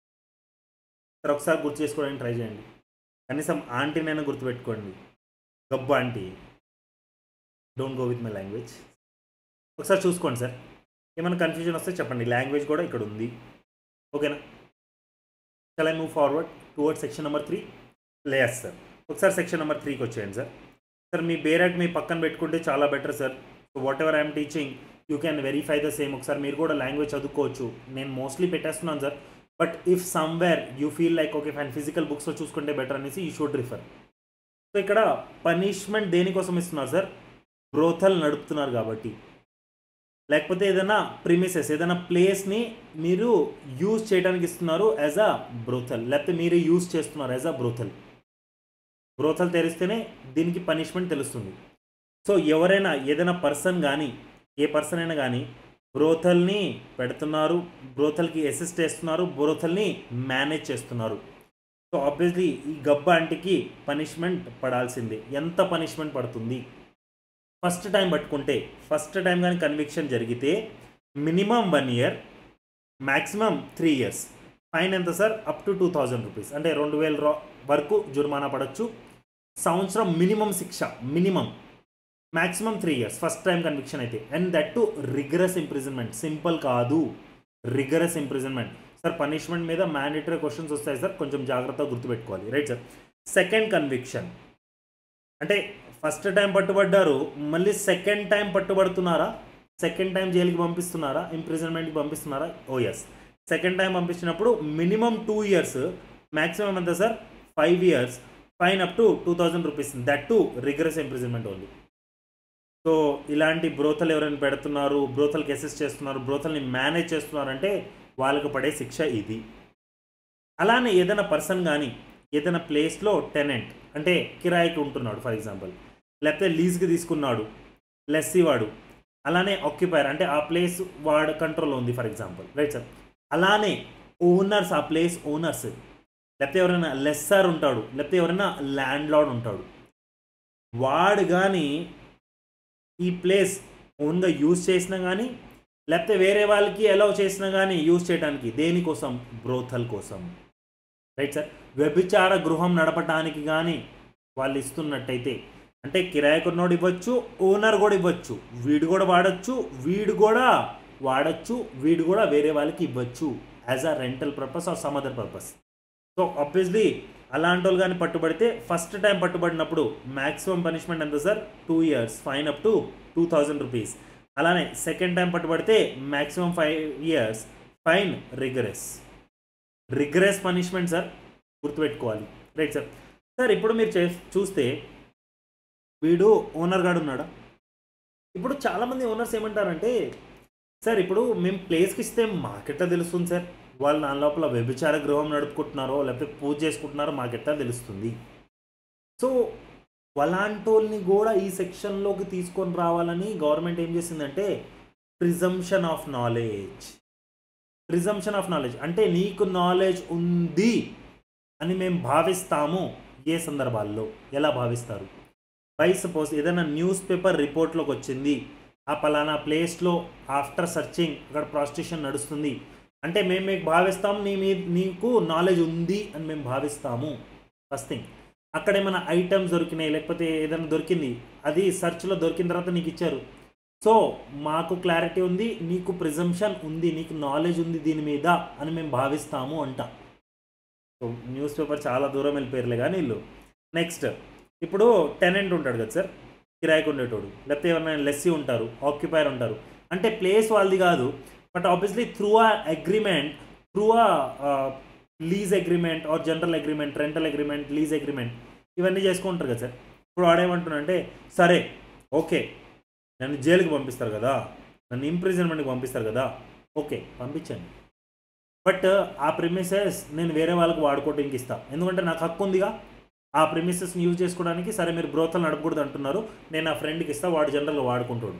సార్ ఒకసారి గుర్తు చేసుకోవడానికి ట్రై చేయండి, కనీసం ఆంటీనైనా గుర్తుపెట్టుకోండి. గబ్బు aunty, don't go with my language. ఒకసారి చూసుకోండి సార్, ఏమైనా కన్ఫ్యూజన్ వస్తే చెప్పండి, లాంగ్వేజ్ కూడా ఇక్కడ ఉంది. ఓకేనా? Shall I move forward toward section number 3? లేదు సార్, ఒకసారి సెక్షన్ నెంబర్ 3కి వచ్చేయండి సార్. సార్ మీ బేరాక్ మీ పక్కన పెట్టుకుంటే చాలా better sir. So whatever I'm teaching you can verify the same. ఒకసారి మీరు కూడా లాంగ్వేజ్ చదువుకోవచ్చు. నేను మోస్ట్లీ పెట్టేస్తున్నాను సార్, but if somewhere you feel like okay fine physical బుక్స్లో చూసుకుంటే బెటర్ అనేసి యూ షుడ్ రిఫర్. సో ఇక్కడ పనిష్మెంట్ దేనికోసం ఇస్తున్నారు సార్? బ్రోథల్ నడుపుతున్నారు కాబట్టి, లేకపోతే ఏదైనా ప్రిమిసెస్, ఏదైనా ప్లేస్ని మీరు యూజ్ చేయడానికి ఇస్తున్నారు యాజ్ అ బ్రోథల్, లేకపోతే మీరు యూజ్ చేస్తున్నారు యాజ్ అ బ్రోథల్. బ్రోథల్ తెరిస్తేనే దీనికి పనిష్మెంట్ తెలుస్తుంది. సో ఎవరైనా ఏదైనా పర్సన్ కానీ, ఏ పర్సన్ అయినా కానీ బ్రోథల్ని పెడుతున్నారు, బ్రోథల్కి అసిస్ట్ చేస్తున్నారు, బ్రోథల్ని మేనేజ్ చేస్తున్నారు. సో ఆబ్వియస్లీ ఈ గబ్బ ఆంటీకి పనిష్మెంట్ పడాల్సిందే. ఎంత పనిష్మెంట్ పడుతుంది? ఫస్ట్ టైం పట్టుకుంటే, ఫస్ట్ టైం కానీ కన్విక్షన్ జరిగితే minimum 1 year, maximum 3 years. Fine ఎంత సార్? అప్ టు 2000 రూపీస్, అంటే 2000 వరకు జుర్మానా పడవచ్చు. సంవత్సరం మినిమం శిక్ష, minimum. Maximum 3 years first time conviction అయితే, and that too rigorous imprisonment. Simple కాదు, రిగరస్ ఇంప్రిజన్మెంట్. సార్ పనిష్మెంట్ మీద మ్యాండేటరీ క్వశ్చన్స్ వస్తాయి సార్, కొంచెం జాగ్రత్తగా గుర్తుపెట్టుకోవాలి. Right sir. సెకండ్ కన్విక్షన్ అంటే ఫస్ట్ టైం పట్టుబడ్డారు, మళ్ళీ సెకండ్ టైం పట్టుబడుతున్నారా? సెకండ్ టైం జైలుకి పంపిస్తున్నారా? ఇంప్రిజన్మెంట్కి పంపిస్తున్నారా? Oh yes. సెకండ్ టైం పంపించినప్పుడు మినిమం 2 years, మ్యాక్సిమం ఎంత sir? 5 years, fine up to 2000 rupees, that too rigorous imprisonment only. So ఇలాంటి బ్రోథల్ ఎవరైనా పెడుతున్నారు, బ్రోథల్కి అసిస్ట్ చేస్తున్నారు, బ్రోథల్ని మేనేజ్ చేస్తున్నారంటే వాళ్ళకు పడే శిక్ష ఇది. అలానే ఏదైనా పర్సన్ కానీ ఏదైనా ప్లేస్లో టెనెంట్ అంటే కిరాయికి ఉంటున్నాడు ఫర్ ఎగ్జాంపుల్, లేకపోతే లీజ్కి తీసుకున్నాడు లెస్సీ వాడు, అలానే ఆక్యుపైర్ అంటే ఆ ప్లేస్ వాడు కంట్రోల్లో ఉంది ఫర్ ఎగ్జాంపుల్, రైట్ సార్. అలానే ఓనర్స్, ఆ ప్లేస్ ఓనర్స్, లేకపోతే ఎవరైనా లెస్సర్ ఉంటాడు, లేకపోతే ఎవరైనా ల్యాండ్ లార్డ్ ఉంటాడు, వాడు కానీ ఈ ప్లేస్ ఓన్గా యూజ్ చేసినా కానీ లేకపోతే వేరే వాళ్ళకి అలౌ చేసినా కానీ యూజ్ చేయడానికి దేనికోసం, బ్రోథల్ కోసం, రైట్ సార్. వ్యభిచార గృహం నడపడానికి కానీ వాళ్ళు ఇస్తున్నట్టయితే అంటే కిరాయికున్నోడు ఇవ్వచ్చు, ఓనర్ కూడా ఇవ్వచ్చు, వీడు కూడా వాడచ్చు, వీడు కూడా వాడచ్చు, వీడు కూడా వేరే వాళ్ళకి ఇవ్వచ్చు as a rental purpose or some other purpose. So obviously అలాంటి వాళ్ళు కానీ పట్టుబడితే ఫస్ట్ టైం పట్టుబడినప్పుడు మ్యాక్సిమం పనిష్మెంట్ ఎంత sir, 2 years, fine up to 2000 rupees. అలానే సెకండ్ టైం పట్టుబడితే maximum 5 years, fine, rigorous punishment sir, గుర్తుపెట్టుకోవాలి, రైట్ సార్. సార్ ఇప్పుడు మీరు చూస్తే వీడు ఓనర్ గాడు ఉన్నాడా, ఇప్పుడు చాలామంది ఓనర్స్ ఏమంటారంటే సార్ ఇప్పుడు మేము ప్లేస్కి ఇస్తే మాకెట్లా తెలుస్తుంది సార్, వాళ్ళు నా లోపల వ్యభిచార గృహం నడుపుకుంటున్నారో లేకపోతే పూజ చేసుకుంటున్నారో మాకెట్లా తెలుస్తుంది. సో అలాంటోల్ని కూడా ఈ సెక్షన్లోకి తీసుకొని రావాలని గవర్నమెంట్ ఏం చేసిందంటే ప్రిజంప్షన్ ఆఫ్ నాలెడ్జ్ అంటే నీకు నాలెడ్జ్ ఉంది అని మేము భావిస్తాము. ఏ సందర్భాల్లో ఎలా భావిస్తారు, బై సపోజ్ ఏదైనా న్యూస్ పేపర్ రిపోర్ట్లోకి వచ్చింది ఆ పలానా ప్లేస్లో ఆఫ్టర్ సర్చింగ్ అక్కడ ప్రాస్టిట్యూషన్ నడుస్తుంది అంటే మేము మీకు భావిస్తాం నీకు నాలెడ్జ్ ఉంది అని మేము భావిస్తాము. ఫస్ట్ థింగ్, అక్కడ ఏమైనా ఐటమ్స్ దొరికినాయి లేకపోతే ఏదైనా దొరికింది అది సర్చ్లో దొరికిన తర్వాత నీకు ఇచ్చారు, సో మాకు క్లారిటీ ఉంది, నీకు ప్రిజంప్షన్ ఉంది, నీకు నాలెడ్జ్ ఉంది దీని మీద అని మేము భావిస్తాము అంట. సో న్యూస్ పేపర్ చాలా దూరం వెళ్ళిపోయారులే కానీ వీళ్ళు. నెక్స్ట్ ఇప్పుడు టెనెంట్ ఉంటాడు కదా సార్, కిరాయికి ఉండేటోడు, లేకపోతే ఎవరైనా లెస్సీ ఉంటారు, ఆక్యుపైర్ ఉంటారు, అంటే ప్లేస్ వాళ్ళది కాదు, but obviously through a agreement, through a lease agreement or general agreement, rental agreement, lease agreement ఇవన్నీ చేసుకుంటారు కదా సార్. ఇప్పుడు వాడేమంటున్నాడంటే సరే ఓకే నన్ను జైలుకి పంపిస్తారు కదా, నన్ను ఇంప్రిజన్మెంట్కి పంపిస్తారు కదా, ఓకే పంపించండి, బట్ ఆ ప్రిమిసెస్ నేను వేరే వాళ్ళకి వాడుకోవడానికి ఇస్తాను, ఎందుకంటే నాకు హక్కు ఉందిగా ఆ ప్రిమిసెస్ని యూజ్ చేసుకోవడానికి. సరే మీరు బ్రోతలు నడపకూడదు అంటున్నారు, నేను నా ఫ్రెండ్కి ఇస్తాను, వాడు జనరల్గా వాడుకుంటాడు.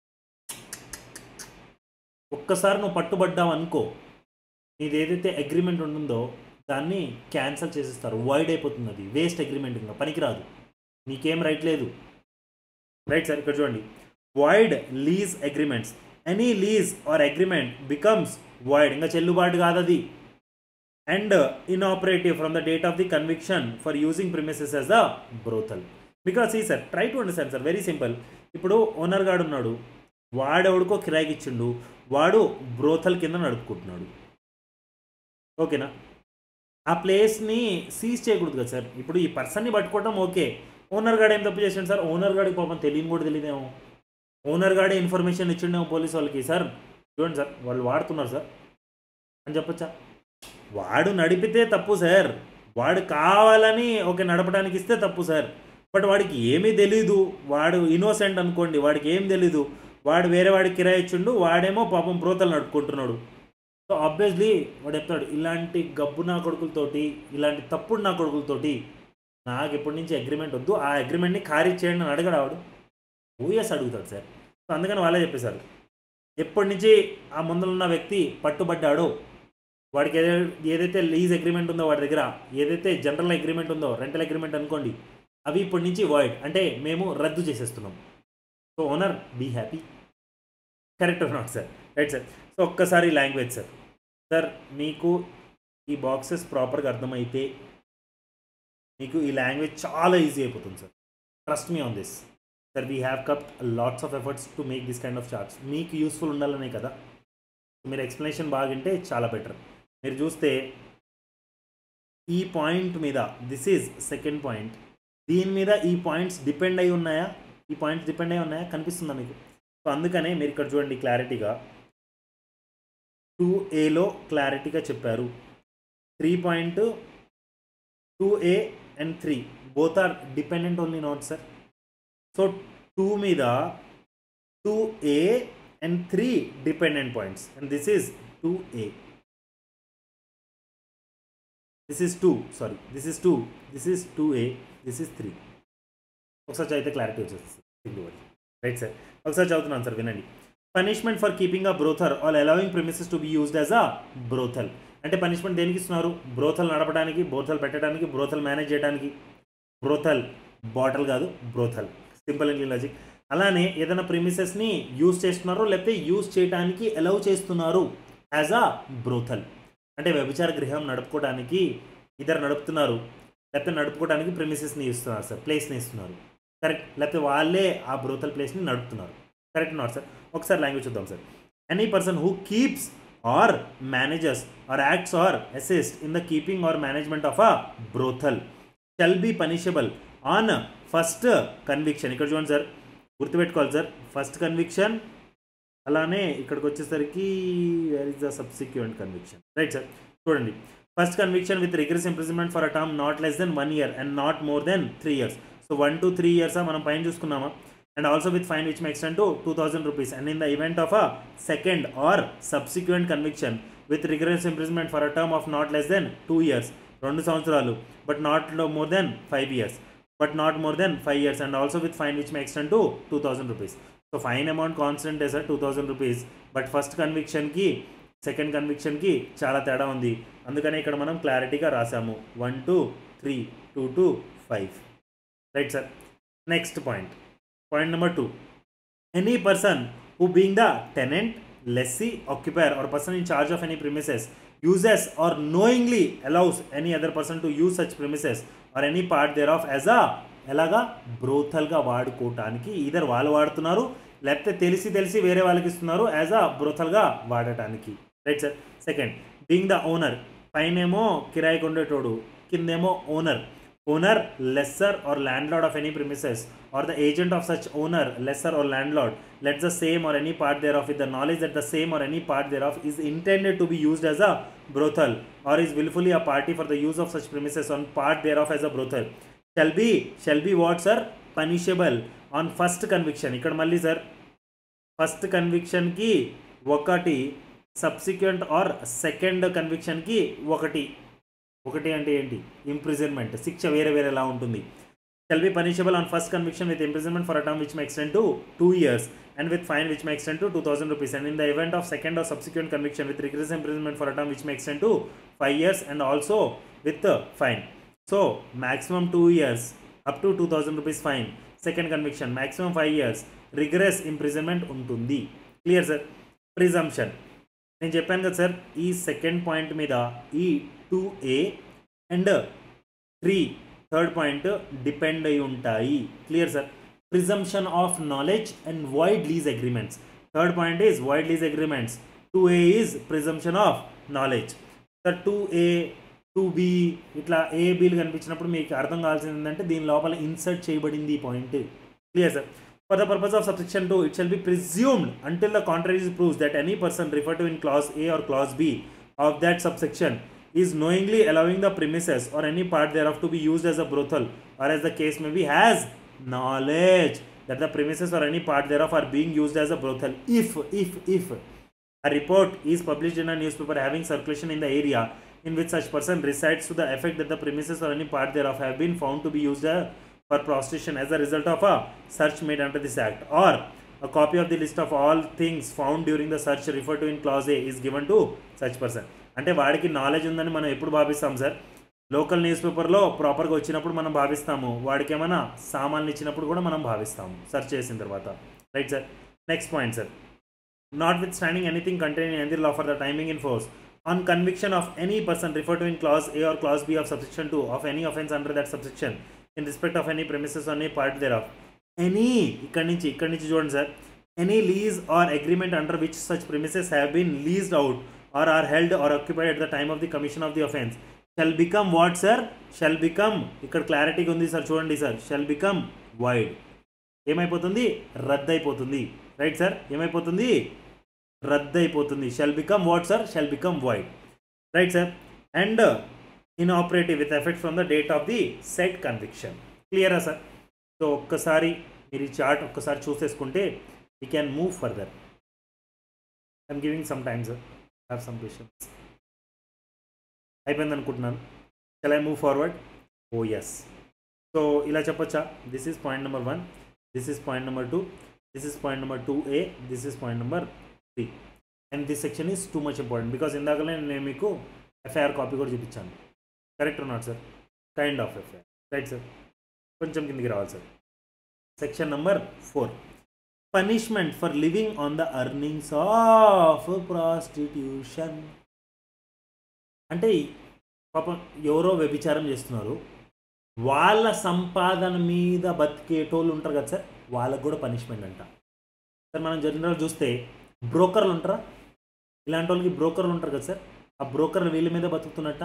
ఒక్కసారి నువ్వు పట్టుబడ్డావు అనుకో, నీది ఏదైతే అగ్రిమెంట్ ఉంటుందో దాన్ని క్యాన్సిల్ చేసేస్తారు, వైడ్ అయిపోతుంది, అది వేస్ట్ అగ్రిమెంట్, ఇంకా పనికిరాదు, నీకేం రైట్ లేదు, రైట్ సార్. ఇక్కడ చూడండి, void lease agreements, any lease or agreement becomes void, ఇంకా చెల్లుబాటు కాదు అది, and inoperative from the date of the conviction for using premises as a brothel. Because ఈ sir try to understand sir, very simple. ఇప్పుడు owner గాడు ఉన్నాడు, వాడెవడికో కిరాయికి ఇచ్చిండు, వాడు బ్రోథల్ కింద నడుపుకుంటున్నాడు, ఓకేనా. ఆ ప్లేస్ని సీజ్ చేయకూడదు కదా సార్. ఇప్పుడు ఈ పర్సన్ని పట్టుకోవడం ఓకే, ఓనర్ గాడు ఏం తప్పు చేసాడు సార్, ఓనర్ గాడికి పాపం తెలియని కూడా తెలియదేమో, ఓనర్ గాడే ఇన్ఫర్మేషన్ ఇచ్చిండేమో పోలీస్ వాళ్ళకి, సార్ చూడండి సార్ వాళ్ళు వాడుతున్నారు సార్ అని చెప్పొచ్చా. వాడు నడిపితే తప్పు సార్, వాడు కావాలని ఓకే నడపడానికి ఇస్తే తప్పు సార్, బట్ వాడికి ఏమీ తెలీదు, వాడు ఇన్నోసెంట్ అనుకోండి, వాడికి ఏం తెలీదు, వాడు వేరే వాడికి కిరాయి ఇచ్చిండు, వాడేమో పాపం బ్రోతలు నడుపుకుంటున్నాడు. సో ఆబ్వియస్లీ వాడు చెప్తాడు, ఇలాంటి గబ్బు నా కొడుకులతోటి, ఇలాంటి తప్పుడు నా కొడుకులతోటి నాకు ఎప్పటి నుంచి అగ్రిమెంట్ వద్దు, ఆ అగ్రిమెంట్ని ఖారీజ్ చేయండి అని అడగడు వాడు, ఊయస్ అడుగుతాడు సార్. సో అందుకని వాళ్ళే చెప్పేశారు, ఎప్పటి నుంచి ఆ ముందున్న వ్యక్తి పట్టుబడ్డాడో వాడికి ఏదైతే లీజ్ అగ్రిమెంట్ ఉందో వాడి దగ్గర, ఏదైతే జనరల్ అగ్రిమెంట్ ఉందో, రెంటల్ అగ్రిమెంట్ అనుకోండి, అవి ఇప్పటి నుంచి వాయిడ్ అంటే మేము రద్దు చేసేస్తున్నాం. So owner be happy, correct or not sir, right sir. So ఒక్కసారి లాంగ్వేజ్ సార్, సార్ మీకు ఈ బాక్సెస్ ప్రాపర్గా అర్థమైతే మీకు ఈ లాంగ్వేజ్ చాలా ఈజీ అయిపోతుంది sir, trust me on this sir. We have kept lots of efforts to make this kind of charts, మీకు యూస్ఫుల్ ఉండాలనే కదా. మీరు ఎక్స్ప్లెనేషన్ బాగుంటే చాలా బెటర్. మీరు చూస్తే ఈ పాయింట్ మీద, దిస్ ఈజ్ సెకండ్ పాయింట్, దీని మీద ఈ పాయింట్స్ డిపెండ్ అయి ఉన్నాయా, ఈ పాయింట్స్ డిపెండ్ అయి ఉన్నాయా కనిపిస్తుందా మీకు. సో అందుకనే మీరు ఇక్కడ చూడండి క్లారిటీగా 2Aలో క్లారిటీగా చెప్పారు, 3.2A and 3 both are dependent only nodes sir. So 2 మీద 2A and 3 dependent points and this is 2A. This is 2, sorry this is 2, this is 2A, this is 3. ఒకసారి చదివితే క్లారిటీ వచ్చేస్తుంది. రైట్ సార్, ఒకసారి చదువుతున్నాను సార్ వినండి. Punishment for keeping a brothel or allowing premises to be used as a brothel. అంటే పనిష్మెంట్ దేనికి ఇస్తున్నారు? బ్రోథల్ నడపడానికి, బ్రోథల్ పెట్టడానికి, బ్రోథల్ మేనేజ్ చేయడానికి. బ్రోథల్ బాటిల్ కాదు, బ్రోథల్, సింపుల్ అండ్ లాజిక్. అలానే ఏదైనా ప్రిమిసెస్ని యూజ్ చేస్తున్నారు లేకపోతే యూజ్ చేయడానికి అలౌ చేస్తున్నారు యాజ్ అ బ్రోథల్. అంటే వ్యభిచార గృహం నడుపుకోవడానికి ఇద్దరు నడుపుతున్నారు, లేకపోతే నడుపుకోవడానికి ప్రిమిసెస్ని ఇస్తున్నారు సార్, ప్లేస్ని ఇస్తున్నారు, కరెక్ట్. లేకపోతే వాళ్ళే ఆ బ్రోథల్ ప్లేస్ని నడుపుతున్నారు, కరెక్ట్ నాట్ సార్? ఒకసారి లాంగ్వేజ్ చూద్దాం sir. Any person who keeps or manages or acts or assist in the keeping or management of a brothel shall be punishable on first conviction. ఇక్కడ చూడండి sir, గుర్తుపెట్టుకోవాలి sir, first conviction. అలానే ఇక్కడికి వచ్చేసరికి where is the subsequent conviction, right sir? చూడండి, first conviction with rigorous imprisonment for a term not less than 1 year and not more than 3 years. So 1 to 3 years మనం పైన చూసుకున్నామా? And also with fine which may extend to 2000 rupees. And in the event of a second or subsequent conviction with rigorous imprisonment for a term of not less than 2 years, 2 సంవత్సరాలు, but not more than 5 years, but not more than 5 years, and also with fine which may extend to 2000 rupees. So fine amount constant sir 2000 rupees, but first కన్విక్షన్కి second కన్విక్షన్కి చాలా తేడా ఉంది. అందుకనే ఇక్కడ మనం క్లారిటీగా రాసాము 1 to 3, 2 to 5, right sir? Next point number 2. Any person who being the tenant, lessee, occupier or person in charge of any premises uses or knowingly allows any other person to use such premises or any part thereof as a ఎలాగా బ్రోథల్గా వాడుకోవటానికి either వాళ్ళు వాడుతున్నారు లేకపోతే తెలిసి వేరే వాళ్ళకి ఇస్తున్నారు as a బ్రోథల్గా వాడటానికి, right sir? Second, being the owner, పైనేమో కిరాయికి ఉండేటోడు, కిందేమో owner. Owner, lessor or landlord of any premises or the agent of such owner, lessor or landlord lets the same or any part thereof with the knowledge that the same or any part thereof is intended to be used as a brothel or is willfully a party for the use of such premises on part thereof as a brothel shall be what sir? Punishable on first conviction. ఇక్కడ మళ్ళీ sir first కన్విక్షన్కి ఒకటి, subsequent are second కన్విక్షన్కి ఒకటి అంటే ఏంటి? Imprisonment, శిక్ష వేరేలా ఉంటుంది. Shall be punishable on first conviction with imprisonment for a term which may extend to 2 years and with fine which may extend to 2000 rupees, and in the event of second or subsequent conviction with rigorous imprisonment for a term which may extend to 5 years and also with fine. So maximum 2 years up to 2000 rupees fine, second conviction maximum 5 years, rigorous imprisonment ఉంటుంది. Clear sir? Presumption నేను చెప్పాను కదా sir, ఈ second point మీద ఈ 2A and 3 third point depend అయి ఉంటాయి. Clear sir? Presumption of knowledge and void lease agreements. Third point is void lease agreements, 2A is presumption of knowledge. Sir 2A 2B ఇట్లా ABలు కనిపించినప్పుడు మీకు అర్థం కావాల్సింది ఏంటంటే దీని లోపల ఇన్సర్ట్ చేయబడింది point. Clear sir? For the purpose of subsection 2, it shall be presumed until the contrary is proved that any person referred to in clause A or clause B of that subsection is knowingly allowing the premises or any part thereof to be used as a brothel or as the case may be has knowledge that the premises or any part thereof are being used as a brothel if a report is published in a newspaper having circulation in the area in which such person resides to the effect that the premises or any part thereof have been found to be used for prostitution as a result of a search made under this act, or a copy of the list of all things found during the search referred to in clause A is given to such person. అంటే వాడికి knowledge ఉందని మనం ఎప్పుడు భావిస్తాం sir? Local news పేపర్లో ప్రాపర్గా వచ్చినప్పుడు మనం భావిస్తాము, వాడికి ఏమైనా సామాన్లు ఇచ్చినప్పుడు కూడా మనం భావిస్తాము సెర్చ్ చేసిన తర్వాత, right sir? Next point sir, notwithstanding anything containing any law for the timing in force on conviction of any person referred to in clause A or clause B of subsection 2 of any offence under that subsection in respect of any premises or any part thereof, any ikkadi nunchi చూడండి sir, any lease or agreement under which such premises have been leased out or are held or occupied at the time of the commission of the offence shall become what sir? Shall become, ఇక్కడ క్లారిటీగా ఉంది sir, చూడండి sir, shall become void. ఏమైపోతుంది? రద్దయిపోతుంది, right sir? ఏమైపోతుంది? రద్దయిపోతుంది. Shall become what sir? Shall become void, right sir? And inoperative with effect from the date of the said conviction. క్లియరా sir? So ఒక్కసారి మీరు ఈ చార్ట్ ఒక్కసారి చూసేసుకుంటే we can move further. I'm giving some time sir, have some questions. అయిపోయింది అనుకుంటున్నాను. Shall I move forward? Oh yes. So ఇలా చెప్పొచ్చా? This is point number 1, this is point number 2, this is point number 2A, this is point number 3. And this section is too much important because ఇందాకలే నేను మీకు FIR copy కూడా చూపించాను. Correct not sir? Kind of FIR, right sir? కొంచెం కిందికి రావాలి sir. Section number 4, punishment for living on the earnings of prostitution. అంటే పాపం ఎవరో వ్యభిచారం చేస్తున్నారు, వాళ్ళ సంపాదన మీద బతికేటోళ్ళు ఉంటారు కదా సార్, వాళ్ళకు కూడా పనిష్మెంట్ అంట సార్. మనం జనరల్ చూస్తే బ్రోకర్లు ఉంటారా, ఇలాంటి వాళ్ళకి బ్రోకర్లు ఉంటారు కదా సార్, ఆ బ్రోకర్లు వీళ్ళ మీద బతుకుతున్నట్ట.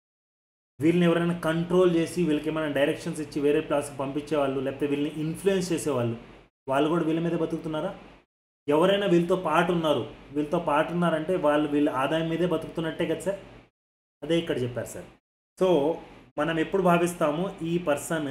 వీళ్ళని ఎవరైనా కంట్రోల్ చేసి వీళ్ళకి ఏమైనా డైరెక్షన్స్ ఇచ్చి వేరే ప్లాస్కి పంపించేవాళ్ళు, లేకపోతే వీళ్ళని ఇన్ఫ్లుయెన్స్ చేసేవాళ్ళు, వాళ్ళు కూడా వీళ్ళ మీద బతుకుతున్నారా? ఎవరైనా వీళ్ళతో పాటు ఉన్నారంటే వాళ్ళు వీళ్ళ ఆదాయం మీదే బతుకుతున్నట్టే కదా సార్. అదే ఇక్కడ చెప్పారు సార్. సో మనం ఎప్పుడు భావిస్తాము ఈ పర్సన్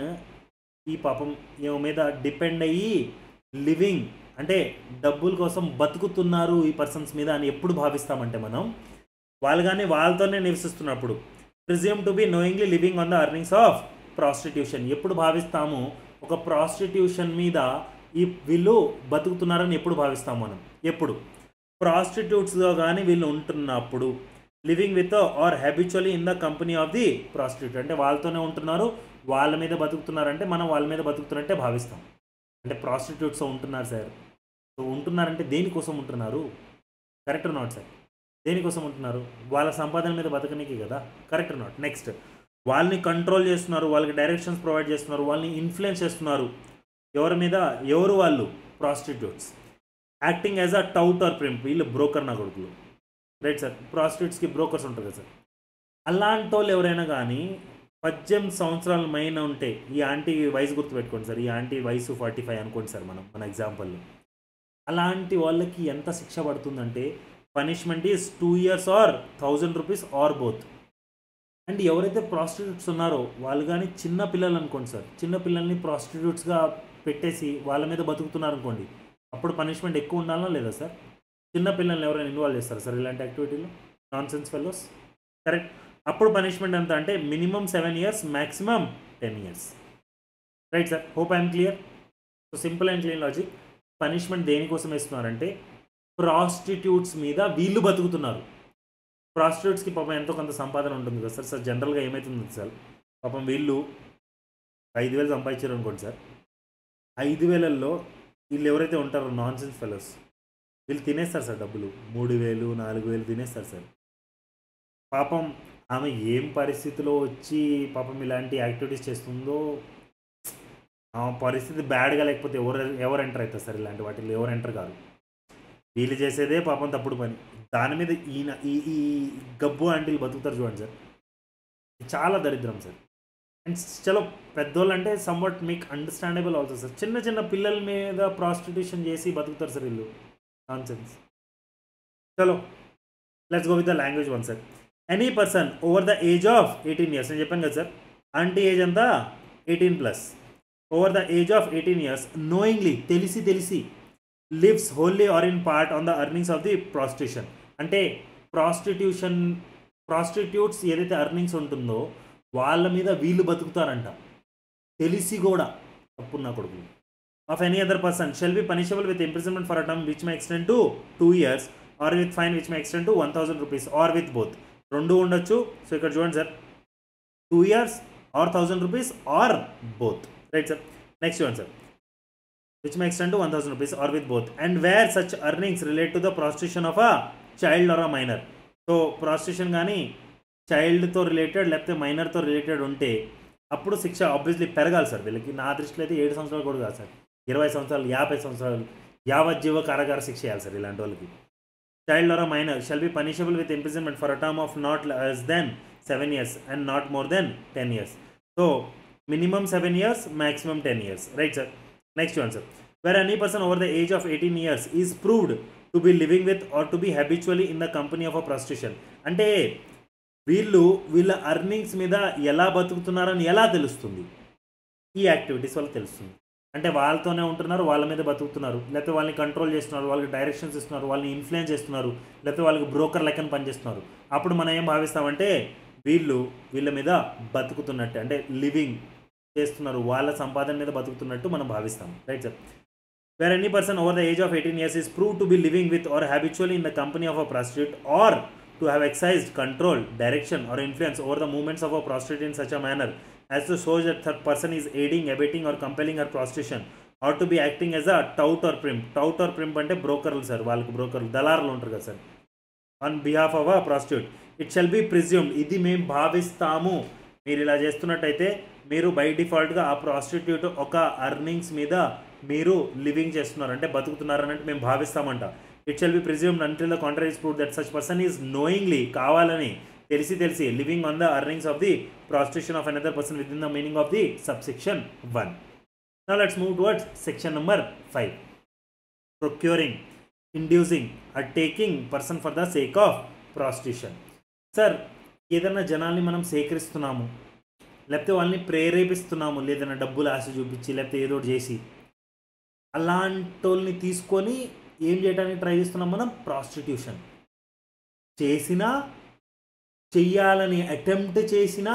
ఈ పాపం ఏమో మీద డిపెండ్ అయ్యి లివింగ్ అంటే డబ్బుల కోసం బతుకుతున్నారు ఈ పర్సన్స్ మీద అని ఎప్పుడు భావిస్తామంటే మనం వాళ్ళు కానీ వాళ్ళతోనే నివసిస్తున్నప్పుడు presume to be knowingly living on the earnings of prostitution. ఎప్పుడు భావిస్తాము ఒక ప్రాస్టిట్యూషన్ మీద ఈ వీళ్ళు బతుకుతున్నారని ఎప్పుడు భావిస్తాము మనం? ఎప్పుడు ప్రాస్టిట్యూట్స్లో కానీ వీళ్ళు ఉంటున్నప్పుడు, living with or habitually in the company of the prostitute, అంటే వాళ్ళతోనే ఉంటున్నారు, వాళ్ళ మీద బతుకుతున్నారంటే మనం వాళ్ళ మీద బతుకుతున్నట్టే భావిస్తాం. అంటే ప్రాస్టిట్యూట్స్ ఉంటున్నారు సార్, సో ఉంటున్నారంటే దేనికోసం ఉంటున్నారు? Correct not sir? దేనికోసం ఉంటున్నారు? వాళ్ళ సంపాదన మీద బతకనికి కదా, కరెక్ట్ నాట్? నెక్స్ట్, వాళ్ళని కంట్రోల్ చేస్తున్నారు, వాళ్ళకి డైరెక్షన్స్ ప్రొవైడ్ చేస్తున్నారు, వాళ్ళని ఇన్ఫ్లుయెన్స్ చేస్తున్నారు. ఎవరి మీద? ఎవరు? వాళ్ళు prostitutes. Acting as a tout or pimp, వీళ్ళు బ్రోకర్ నా కొడుకులు, రైట్ సార్? ప్రాస్టిట్యూట్స్కి బ్రోకర్స్ ఉంటారు కదా సార్. అలాంటి వాళ్ళు ఎవరైనా కానీ 18 సంవత్సరాల మైన ఉంటే, ఈ ఆంటీ వయసు గుర్తుపెట్టుకోండి సార్, ఈ ఆంటీ వయసు 45 అనుకోండి సార్ మన ఎగ్జాంపుల్లో. అలాంటి వాళ్ళకి ఎంత శిక్ష పడుతుందంటే punishment is 2 years or 1000 rupees or both. అండ్ ఎవరైతే ప్రాస్టిట్యూట్స్ ఉన్నారో వాళ్ళు కానీ చిన్న పిల్లలు అనుకోండి సార్, చిన్న పిల్లల్ని ప్రాస్టిట్యూట్స్గా పెట్టేసి వాళ్ళ మీద బతుకుతున్నారు అనుకోండి, అప్పుడు పనిష్మెంట్ ఎక్కువ ఉండాలా లేదా సార్? చిన్న పిల్లల్ని ఎవరైనా ఇన్వాల్వ్ చేస్తారు సార్ ఇలాంటి యాక్టివిటీలో? Nonsense fellows, correct? అప్పుడు పనిష్మెంట్ ఎంత అంటే minimum 7 years, maximum 10 years, right sir? Hope I'm clear. So simple and clean logic. Punishment దేనికోసం వేస్తున్నారంటే ప్రాస్టిట్యూట్స్ మీద వీళ్ళు బతుకుతున్నారు. ప్రాస్టిట్యూట్స్కి పాపం ఎంతో కొంత సంపాదన ఉంటుంది కదా సార్. సార్ జనరల్గా ఏమవుతుంది సార్, పాపం వీళ్ళు 5,000 సంపాదించారు అనుకోండి సార్, 5,000లో వీళ్ళు ఎవరైతే ఉంటారో నాన్ సెన్స్ ఫెలోస్, వీళ్ళు తినేస్తారు సార్ డబ్బులు, 3,000 4,000 తినేస్తారు సార్. పాపం ఆమె ఏం పరిస్థితిలో వచ్చి పాపం ఇలాంటి యాక్టివిటీస్ చేస్తుందో, ఆ పరిస్థితి బ్యాడ్గా లేకపోతే ఎవరు ఎంటర్ అవుతారు సార్? ఇలాంటి వాటిల్లో ఎవరు ఎంటర్ కాదు. వీళ్ళు చేసేదే పాపం తప్పుడు పని, దాని మీద ఈయన ఈ గబ్బు ఆంటీలు బతుకుతారు చూడండి సార్, చాలా దరిద్రం సార్. అండ్ చలో పెద్దోళ్ళు అంటే సమ్వాట్ మీకు అండర్స్టాండబుల్ అవుతుంది సార్, చిన్న చిన్న పిల్లల మీద ప్రాస్టిట్యూషన్ చేసి బతుకుతారు సార్ వీళ్ళు, నాన్ సెన్స్. చలో let's go with the language one sir. Any person over the age of 18 years, నేను చెప్పాను కదా సార్, ఆంటీ ఏజ్ అంతా 18+, over the age of 18 years knowingly, తెలిసి lives wholly or in part on the earnings of the prostitution. అంటే prostitutes ఏదైతే earnings ఉంటుందో వాళ్ళ మీద వీళ్ళు బతుకుతారంట, తెలిసి కూడా. తప్పున్నా కొడుకు. Of any other person shall be punishable with imprisonment for a term which may extend to 2 years or with fine which may extend to 1,000 rupees or with both. రెండు ఉండొచ్చు. సో ఇక్కడ చూడండి sir, 2 years or 1,000 rupees or both, right sir? Next చూడండి sir, which may extend to 1,000 rupees or with both, and where such earnings relate to the prostitution of a child or a minor. So prostitution కానీ చైల్డ్తో related లేకపోతే మైనర్తో related ఉంటే అప్పుడు శిక్ష obviously పెరగాలి sir వీళ్ళకి. నా దృష్టిలో అయితే 7 సంవత్సరాలు కూడా కాదు సార్, 20 సంవత్సరాలు, 50 సంవత్సరాలు, యావజ్జీవ కారాగార శిక్ష చేయాలి సార్ ఇలాంటి వాళ్ళకి. Child or a minor shall be punishable with imprisonment for a term of not less than 7 years and not more than 10 years. So minimum 7 years, maximum 10 years, right sir? Next one sir, where any person over the age of 18 years is proved to be living with or to be habitually in the company of a prostitution. అంటే వీళ్ళ earnings మీద ఎలా బతుకుతున్నారని ఎలా తెలుస్తుంది? ఈ activities వల్ల తెలుస్తుంది. అంటే వాళ్ళతోనే ఉంటున్నారు, వాళ్ళ మీద బతుకుతున్నారు, లేకపోతే వాళ్ళని కంట్రోల్ చేస్తున్నారు, వాళ్ళకి డైరెక్షన్స్ ఇస్తున్నారు, వాళ్ళని ఇన్ఫ్లుయెన్స్ చేస్తున్నారు, లేకపోతే వాళ్ళకి బ్రోకర్ లెక్కన పనిచేస్తున్నారు. అప్పుడు మనం ఏం భావిస్తామంటే వీళ్ళ మీద బతుకుతున్నట్టు, అంటే లివింగ్ చేస్తున్నారు, వాళ్ళ సంపాదన మీద బతుకుతున్నట్టు మనం భావిస్తాం, right sir. Where any person over the age of 18 years is proved to be living with or habitually in the company of a prostitute, or to have exercised control, direction or influence over the movements of a prostitute in such a manner as to show that that person is aiding, abetting or compelling her prostitution, or to be acting as a tout or pimp. Tout or pimp అంటే బ్రోకర్లు sir, వాళ్ళకి బ్రోకర్లు దళారులు ఉంటారు కదా sir, on behalf of a prostitute. It shall be presumed, ఇది మేము భావిస్తాము, మీరు ఇలా చేస్తున్నట్టయితే మీరు బై డిఫాల్ట్గా ఆ ప్రాస్టిట్యూట్ ఒక అర్నింగ్స్ మీద మీరు లివింగ్ చేస్తున్నారు, అంటే బతుకుతున్నారనంటే మేము భావిస్తామంట. It shall be presumed until the contrary is proved that such person is knowingly, కావాలని తెలిసి living on the earnings of the prostitution of another person within the meaning of the subsection 1. Now let's move towards section number 5. Procuring, inducing or taking person for the sake of prostitution. Sir, ఏదైనా జనాల్ని మనం సేకరిస్తున్నాము, లేకపోతే వాళ్ళని ప్రేరేపిస్తున్నాము, లేదన్నా డబ్బులు ఆశ చూపించి లేకపోతే ఏదో చేసి, అలాంటి వాళ్ళని తీసుకొని ఏం చేయడానికి ట్రై చేస్తున్నాం మనం? ప్రాస్టిట్యూషన్ చేసినా, చెయ్యాలని అటెంప్ట్ చేసినా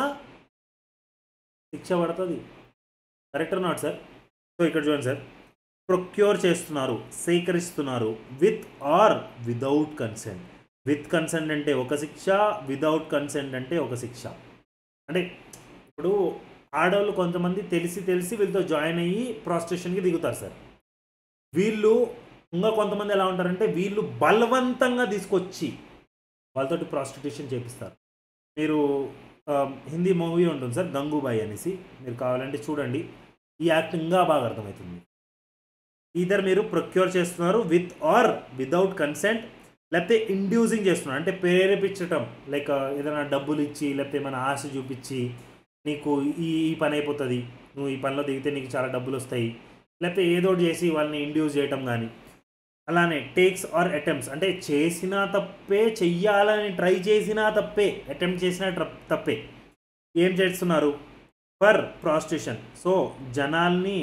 శిక్ష పడుతుంది. Correct not sir? సో ఇక్కడ చూడండి సార్, ప్రొక్యూర్ చేస్తున్నారు, సేకరిస్తున్నారు, with or without consent. With consent అంటే ఒక శిక్ష, విదౌట్ కన్సెంట్ అంటే ఒక శిక్ష. అంటే ఇప్పుడు ఆడవాళ్ళు కొంతమంది తెలిసి వీళ్ళతో జాయిన్ అయ్యి ప్రాస్టిట్యూషన్కి దిగుతారు సార్. వీళ్ళు ఇంకా కొంతమంది ఎలా ఉంటారంటే వీళ్ళు బలవంతంగా తీసుకొచ్చి వాళ్ళతోటి ప్రాస్టిట్యూషన్ చేపిస్తారు. మీరు హిందీ మూవీ ఉంటుంది సార్ గంగూబాయి అనేసి, మీరు కావాలంటే చూడండి, ఈ యాక్ట్ ఇంకా బాగా అర్థమవుతుంది. ఈధర్ మీరు ప్రొక్యూర్ చేస్తున్నారు విత్ ఆర్ విదౌట్ కన్సెంట్, లేకపోతే ఇండ్యూసింగ్ చేస్తున్నారు అంటే ప్రేరేపించటం, లైక్ ఏదైనా డబ్బులు ఇచ్చి లేకపోతే ఏమైనా ఆశ చూపించి నీకు ఈ పని అయిపోతుంది, నువ్వు ఈ పనిలో దిగితే నీకు చాలా డబ్బులు వస్తాయి, లేకపోతే ఏదో చేసి వాళ్ళని ఇండ్యూస్ చేయటం కానీ. అలానే టేక్స్ ఆర్ అటెంప్ట్స్ అంటే చేసినా తప్పే, చెయ్యాలని ట్రై చేసినా తప్పే, అటెంప్ట్ చేసినా తప్పే. ఏం చేస్తున్నారు? For prostitution. సో జనాల్ని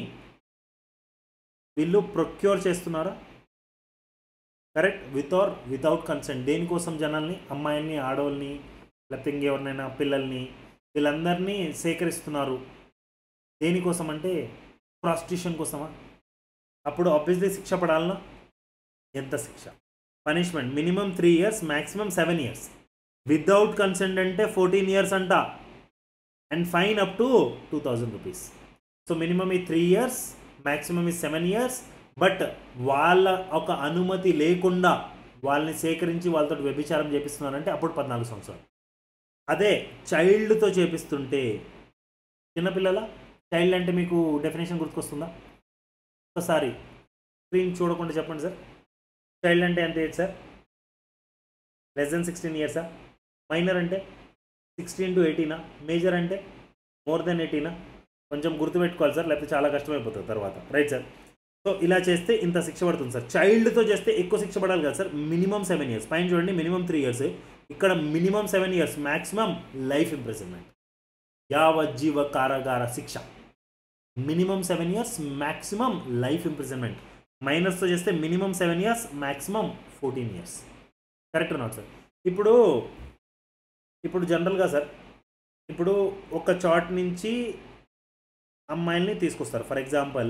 వీళ్ళు ప్రొక్యూర్ చేస్తున్నారా? Correct. With or without consent. దేనికోసం? జనాల్ని, అమ్మాయిల్ని, ఆడవాళ్ళని, లేకపోతే ఇంకెవరినైనా పిల్లల్ని, వీళ్ళందరినీ సేకరిస్తున్నారు. దేనికోసం అంటే ప్రాస్టిట్యూషన్ కోసమా? అప్పుడు ఆబ్వియస్లీ శిక్ష పడాలనా? ఎంత శిక్ష? Punishment minimum 3 years, maximum 7 years. Without consent అంటే 14 years అంట, and fine up to 2000 rupees. So minimum ఈ 3 years, మ్యాక్సిమం ఈ 7 years. బట్ వాళ్ళ ఒక అనుమతి లేకుండా వాళ్ళని సేకరించి వాళ్ళతో వ్యభిచారం చేపిస్తున్నారంటే అప్పుడు 14 సంవత్సరాలు. అదే చైల్డ్తో చేపిస్తుంటే, చిన్నపిల్లల చైల్డ్ అంటే మీకు డెఫినేషన్ గుర్తుకొస్తుందా? ఒకసారి స్క్రీన్ చూడకుండా చెప్పండి సార్. చైల్డ్ అంటే ఎంత age sir? Less than 16 years. Minor అంటే 16 to 18. మేజర్ అంటే మోర్ దెన్ 18. కొంచెం గుర్తుపెట్టుకోవాలి సార్, లేకపోతే చాలా కష్టమైపోతుంది తర్వాత, రైట్ సార్? సో ఇలా చేస్తే ఇంత శిక్ష పడుతుంది సార్. చైల్డ్తో చేస్తే ఎక్కువ శిక్ష పడాలి కదా సార్, మినిమం 7 years. పైన చూడండి మినిమం 3 years, ఇక్కడ minimum 7 years, maximum life imprisonment, యావజ్జీవ కారాగార శిక్ష. Minimum 7 years, maximum life imprisonment. మైనర్స్తో చేస్తే minimum 7 years, maximum 14 years. Correct not sir? ఇప్పుడు జనరల్గా సార్, ఇప్పుడు ఒక చాట్ నుంచి అమ్మాయిల్ని తీసుకొస్తారు. ఫర్ ఎగ్జాంపుల్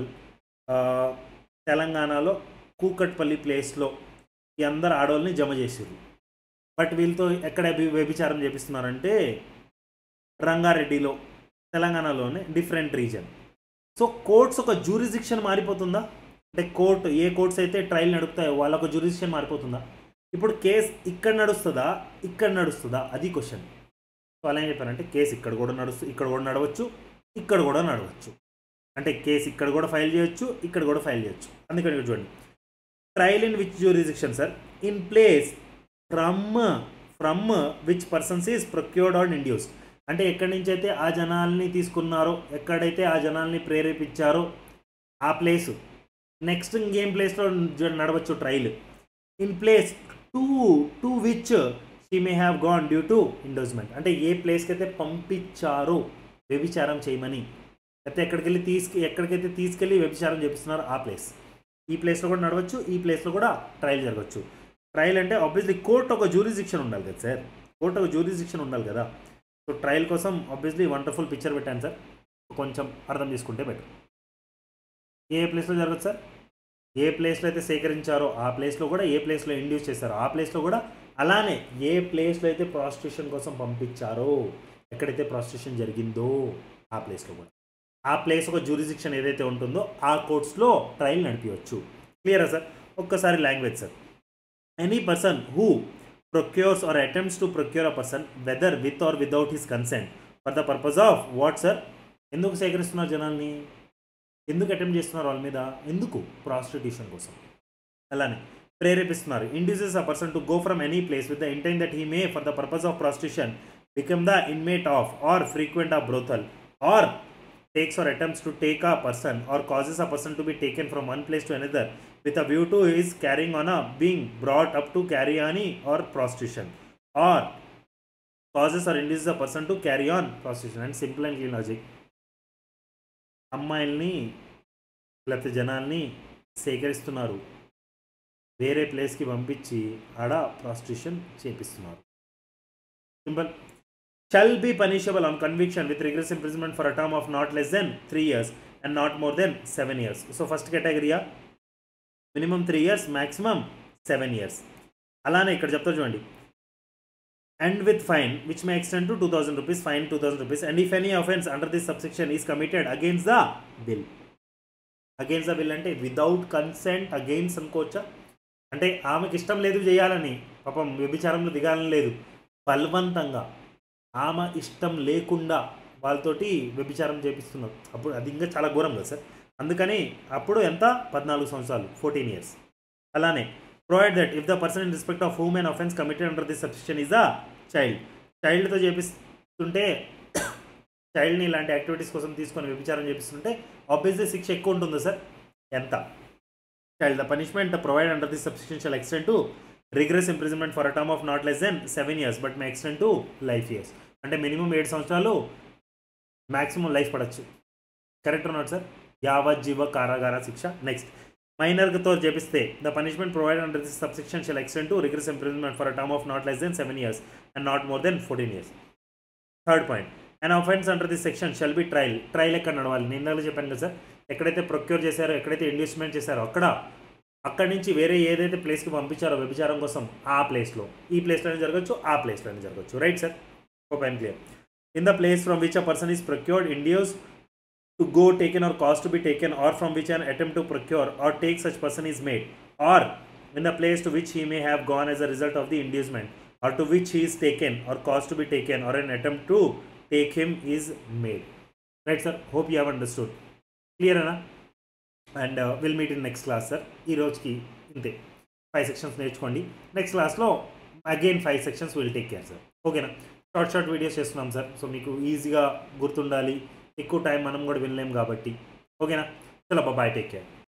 తెలంగాణలో కూకట్పల్లి ప్లేస్లో ఈ అందరు ఆడవాళ్ళని జమ చేసారు. బట్ వీళ్ళతో ఎక్కడ వ్యభిచారం చేపిస్తున్నారంటే రంగారెడ్డిలో, తెలంగాణలోనే, డిఫరెంట్ రీజన్. సో కోర్ట్స్ ఒక జ్యూరిస్డిక్షన్ మారిపోతుందా? అంటే కోర్టు ఏ కోర్ట్స్ అయితే ట్రయల్ నడుపుతాయో వాళ్ళొక జ్యూరిస్డిక్షన్ మారిపోతుందా? ఇప్పుడు కేసు ఇక్కడ నడుస్తుందా, ఇక్కడ నడుస్తుందా, అది క్వశ్చన్. సో అలా ఏం చెప్పారంటే కేసు ఇక్కడ కూడా నడవచ్చు, ఇక్కడ కూడా నడవచ్చు. అంటే కేసు ఇక్కడ కూడా ఫైల్ చేయొచ్చు, ఇక్కడ కూడా ఫైల్ చేయొచ్చు. అందుకని ఇక్కడ చూడండి, trial in which jurisdiction sir? In place from which persons is procured or induced. అంటే ఎక్కడి నుంచి అయితే ఆ జనాల్ని తీసుకున్నారో, ఎక్కడైతే ఆ జనాల్ని ప్రేరేపించారో ఆ ప్లేసు. నెక్స్ట్ ఇంకేం ప్లేస్లో నడవచ్చు trial? In place to which she may have gone due to inducement. అంటే ఏ ప్లేస్కి అయితే పంపించారో వ్యభిచారం చేయమని, లేకపోతే ఎక్కడికైతే తీసుకెళ్ళి వ్యభిచారం చేపిస్తున్నారో ఆ ప్లేస్. ఈ ప్లేస్లో కూడా నడవచ్చు, ఈ ప్లేస్లో కూడా ట్రయల్ జరగవచ్చు. ట్రయల్ అంటే ఆబ్వియస్లీ కోర్టు ఒక జ్యూరిస్డిక్షన్ ఉండాలి కదా సార్, కోర్టు ఒక జ్యూరిస్డిక్షన్ ఉండాలి కదా. సో ట్రయల్ కోసం ఆబ్వియస్లీ వండర్ఫుల్ పిక్చర్ పెట్టాను సార్, కొంచెం అర్థం చేసుకుంటే బెటర్. ఏ ప్లేస్లో జరగదు సార్, ఏ ప్లేస్లో అయితే సేకరించారో ఆ ప్లేస్లో కూడా, ఏ ప్లేస్లో ఇండ్యూస్ చేశారో ఆ ప్లేస్లో కూడా, అలానే ఏ ప్లేస్లో అయితే ప్రాస్టిట్యూషన్ కోసం పంపించారో, ఎక్కడైతే ప్రాస్టిట్యూషన్ జరిగిందో ఆ ప్లేస్లో కూడా, ఆ ప్లేస్ ఒక జ్యూరిడిక్షన్ ఏదైతే ఉంటుందో ఆ కోర్ట్స్లో ట్రయల్ నడిపించవచ్చు. క్లియరా సార్? ఒక్కసారి language sir. Any person who procures or attempts to procure a person whether with or without his consent for the purpose of what sir? ఎందుకు సేకరిస్తున్నారు జనాల్ని, ఎందుకు అటెంప్ట్ చేస్తున్నారు వాళ్ళ మీద, ఎందుకు? ప్రాస్టిట్యూషన్ కోసం. అలానే ప్రేరేపిస్తున్నారు. Induces a person to go from any place with the intent that he may for the purpose of prostitution become the inmate of or frequent of brothel or takes or attempts to take a person or causes a person to be taken from one place to another with a view to his carrying on a being brought up to carry on or prostitution, or causes or induces a person to carry on prostitution. And simple and clean logic. అమ్మాయిల్ని లేకపోతే జనాల్ని సేకరిస్తున్నారు, వేరే ప్లేస్కి పంపించి ఆడ prostitution చేపిస్తున్నారు. Simple. Shall be punishable on conviction with rigorous imprisonment for a term of not less than 3 years and not more than 7 years. So first category minimum 3 years, maximum 7 years. అలానే ఇక్కడ చెప్తా చూడండి, and with fine which may extend to 2000 rupees, fine 2000 rupees, and if any offence under this subsection is committed against the will. Against the will అంటే without consent, against అనుకోవచ్చా? అంటే ఆమెకి ఇష్టం లేదు చేయాలని, పాపం వ్యభిచారంలో దిగాలని లేదు, బలవంతంగా ఆమె ఇష్టం లేకుండా వాళ్ళతోటి వ్యభిచారం చేపిస్తున్నారు, అప్పుడు అది ఇంకా చాలా ఘోరం కదా సార్. అందుకని అప్పుడు ఎంత, 14 సంవత్సరాలు, 14 years. అలానే provide that if the person in respect of whom and offence committed under this subsection is a child. చైల్డ్తో చేపిస్తుంటే, చైల్డ్ని ఇలాంటి యాక్టివిటీస్ కోసం తీసుకొని వ్యభిచారం చేపిస్తుంటే ఆబ్వియస్లీ శిక్ష ఎక్కువ ఉంటుందా సార్? ఎంత? Child. The punishment provide under this subsection shall extend to rigorous imprisonment for a term of not less than 7 years but may extend to life years. అంటే మినిమం 7 సంవత్సరాలు, మ్యాక్సిమం లైఫ్ పడచ్చు. Correct అన్నాడు sir? యావజ్జీవ కారాగార శిక్ష. Next, మైనర్తో చేపిస్తే the punishment provide under this subsection shall extend to rigorous imprisonment for a term of not less than 7 years and not more than 14 years. Third point, an offence under this section shall be trial. Trial ఎక్కడ నడవాలి? నేను ఇందాక చెప్పాను కదా sir, ఎక్కడైతే procure చేశారో, ఎక్కడైతే inducement చేశారో అక్కడి నుంచి వేరే ఏదైతే ప్లేస్కి పంపించారో వ్యభిచారం కోసం ఆ ప్లేస్లో, ఈ ప్లేస్లోనే జరగచ్చు, ఆ ప్లేస్లోనే జరగచ్చు. Right sir? Open and clear. In the place from which a person is procured, induce to go, taken or caused to be taken, or from which an attempt to procure or take such person is made, or in the place to which he may have gone as a result of the inducement, or to which he is taken or caused to be taken, or an attempt to take him is made. Right sir? Hope you have understood. Clear అనా? And will meet in next class sir. ఈ రోజుకి ఇంతే, 5 sections నేర్చుకోండి. Next క్లాస్లో again 5 sections will take care sir. ఓకేనా? Short videos చేస్తున్నాం సార్, so మీకు ఈజీగా గుర్తుండాలి, ఎక్కువ టైం మనం కూడా వినలేం కాబట్టి. ఓకేనా? చలో బాయ్, టేక్ కేర్.